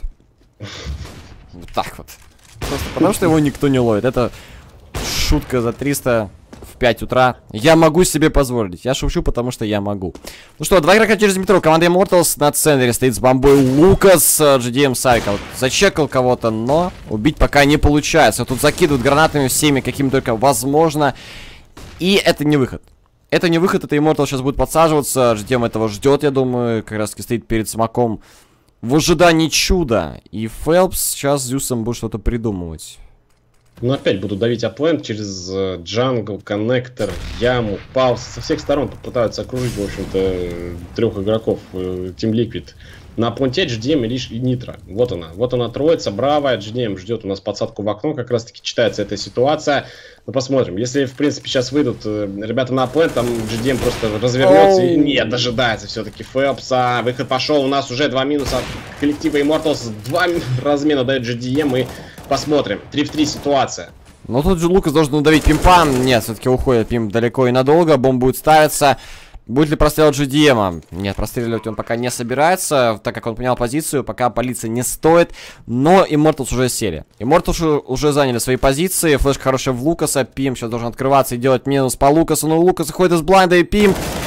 Вот так вот. Просто потому что его никто не ловит. Это шутка за триста в пять утра. Я могу себе позволить. Я шучу, потому что я могу. Ну что, два игрока через метро. Команда Immortals на центре стоит с бомбой Лукас. джи ди эм Сайка вот зачекал кого-то, но убить пока не получается. Тут закидывают гранатами всеми, какими только возможно. И это не выход. Это не выход, это Immortal сейчас будет подсаживаться. джи ди эм этого ждет, я думаю. Как раз таки стоит перед смоком в ожидании чуда. И Фелпс сейчас с Зюсом будет что-то придумывать. Ну, опять буду давить аплент через джангл, коннектор, яму, пауз. Со всех сторон попытаются окружить, в общем-то, трех игроков Team Liquid. На пункте джи ди эм и лишь и Нитро. Вот она. Вот она троица, браво. джи ди эм ждет у нас подсадку в окно. Как раз таки читается эта ситуация. Ну, посмотрим. Если, в принципе, сейчас выйдут ребята на аплент, там джи ди эм просто развернется и нет, дожидается все-таки Фелпса. Выход пошел. У нас уже два минуса от коллектива Immortals. Два размена дает джи ди эм и посмотрим. три в три ситуация. Ну тут же Лукас должен надавить Пимпа. Нет, все-таки уходит Пимп далеко и надолго. Бомба будет ставиться. Будет ли прострел джи ди эм? Нет, простреливать он пока не собирается, так как он понял позицию, пока полиция не стоит. Но Immortals уже сели. Immortals уже заняли свои позиции. Флешка хорошая в Лукаса. Пимп сейчас должен открываться и делать минус по Лукасу. Но Лукас заходит из блайнда, и Пимп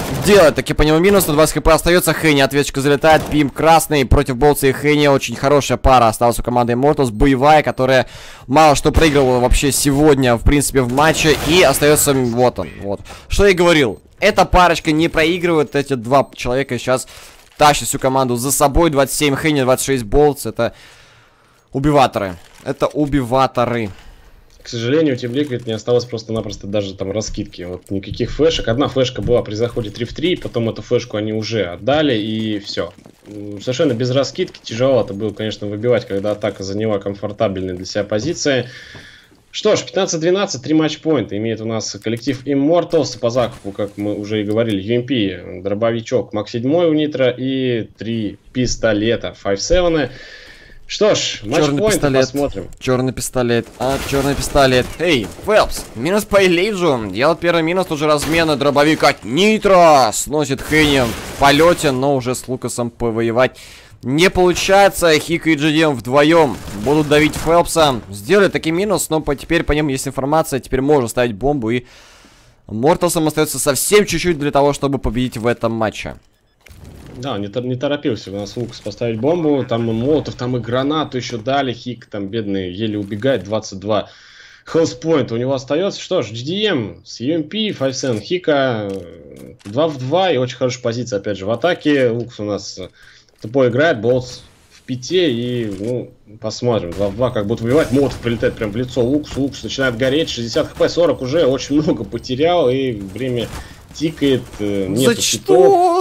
Делает таки по нему минус, сто двадцать хп остается. Хэнни ответочка залетает. Пим красный против Болтса и Хэнни. Очень хорошая пара осталась у команды Immortals. Боевая, которая мало что проигрывала вообще сегодня, в принципе, в матче. И остается вот он. Вот. Что я и говорил. Эта парочка не проигрывает. Эти два человека сейчас тащат всю команду за собой. двадцать семь Хэнни, двадцать шесть Болтс. Это убиваторы. Это убиваторы. К сожалению, у Team Liquid не осталось просто-напросто даже там раскидки. Вот никаких флешек. Одна флешка была при заходе три в три, потом эту флешку они уже отдали, и все. Совершенно без раскидки. Тяжело это было, конечно, выбивать, когда атака заняла комфортабельные для себя позиции. Что ж, пятнадцать двенадцать, три матчпоинта имеет у нас коллектив Immortals. По закупу, как мы уже и говорили, ю эм пи, дробовичок Мак семь у Нитро и три пистолета пять семь. Что ж, матчпоинт посмотрим. Черный пистолет. А, черный пистолет. Эй, Фелпс, минус по Элейджу. Делает первый минус, тут же размена. Дробовик от Нитро. Сносит Хэнни в полете, но уже с Лукасом повоевать не получается. Хика и джи ди эм вдвоем будут давить Фелпса. Сделали таки минус, но по, теперь по ним есть информация. Теперь можно ставить бомбу, и Морталсам остается совсем чуть-чуть для того, чтобы победить в этом матче. Да, не, не торопился у нас Лукас поставить бомбу. Там и молотов, там и гранату еще дали. Хик там бедный еле убегает. двадцать два хелспоинта у него остается. Что ж, джи ди эм с ю эм пи, пять семь Хика два в два. И очень хорошая позиция опять же в атаке. Лукас у нас тупо играет. Болтс в пяте. И ну, посмотрим. два в два как будут выбивать. Молотов прилетает прям в лицо Лукасу. Лукас начинает гореть. шестьдесят хп, сорок уже. Очень много потерял. И время тикает. Нету За что?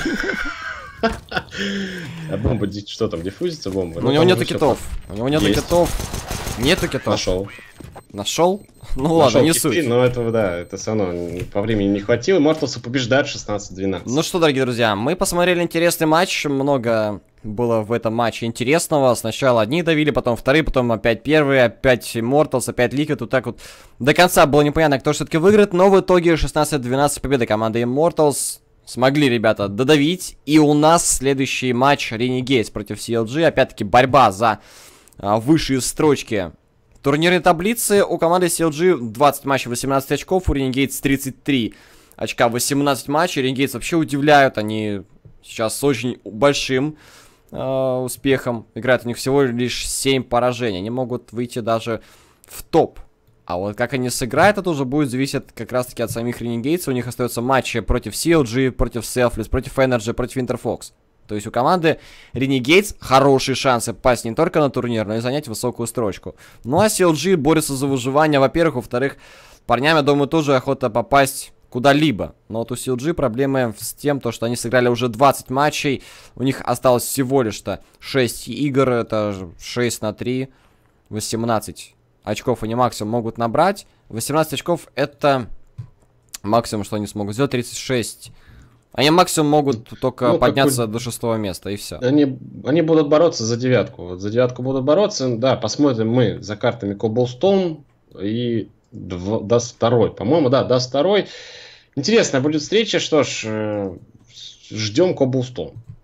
А бомба, что там, диффузится бомба? Ну, у него нету китов. У него нету китов. Нету китов. Нашел. Нашел? Ну ладно, не суть. Но этого, да, это все равно по времени не хватило. Морталсы побеждают шестнадцать двенадцать. Ну что, дорогие друзья, мы посмотрели интересный матч. Много было в этом матче интересного. Сначала одни давили, потом вторые, потом опять первые, опять Immortals, опять Liquid. Вот так вот до конца было непонятно, кто все-таки выиграет. Но в итоге шестнадцать двенадцать победа команды Immortals. Смогли ребята додавить. И у нас следующий матч Renegades против си эл джи. Опять-таки борьба за а, высшие строчки турнирной таблицы. У команды си эл джи двадцать матчей, восемнадцать очков. У Renegades тридцать три очка, восемнадцать матчей. Renegades вообще удивляют. Они сейчас с очень большим а, успехом играют. У них всего лишь семь поражений. Они могут выйти даже в топ. А вот как они сыграют, это уже будет зависеть как раз-таки от самих Renegades. У них остаются матчи против си эл джи, против Selfless, против Energy, против Interfox. То есть у команды Renegades хорошие шансы попасть не только на турнир, но и занять высокую строчку. Ну а си эл джи борется за выживание, во-первых. Во-вторых, парням, я думаю, тоже охота попасть куда-либо. Но вот у си эл джи проблемы с тем, то, что они сыграли уже двадцать матчей. У них осталось всего лишь-то шесть игр, это шесть на три, восемнадцать. Очков они максимум могут набрать. восемнадцать очков это максимум, что они смогут сделать. тридцать шесть. Они максимум могут только ну, подняться какой... до шестого места, и все. Они, они будут бороться за девятку. Вот за девятку будут бороться. Да, посмотрим мы за картами Cobblestone. И дв... даст второй. По-моему, да, даст второй. Интересная будет встреча. Что ж, ждем Cobblestone.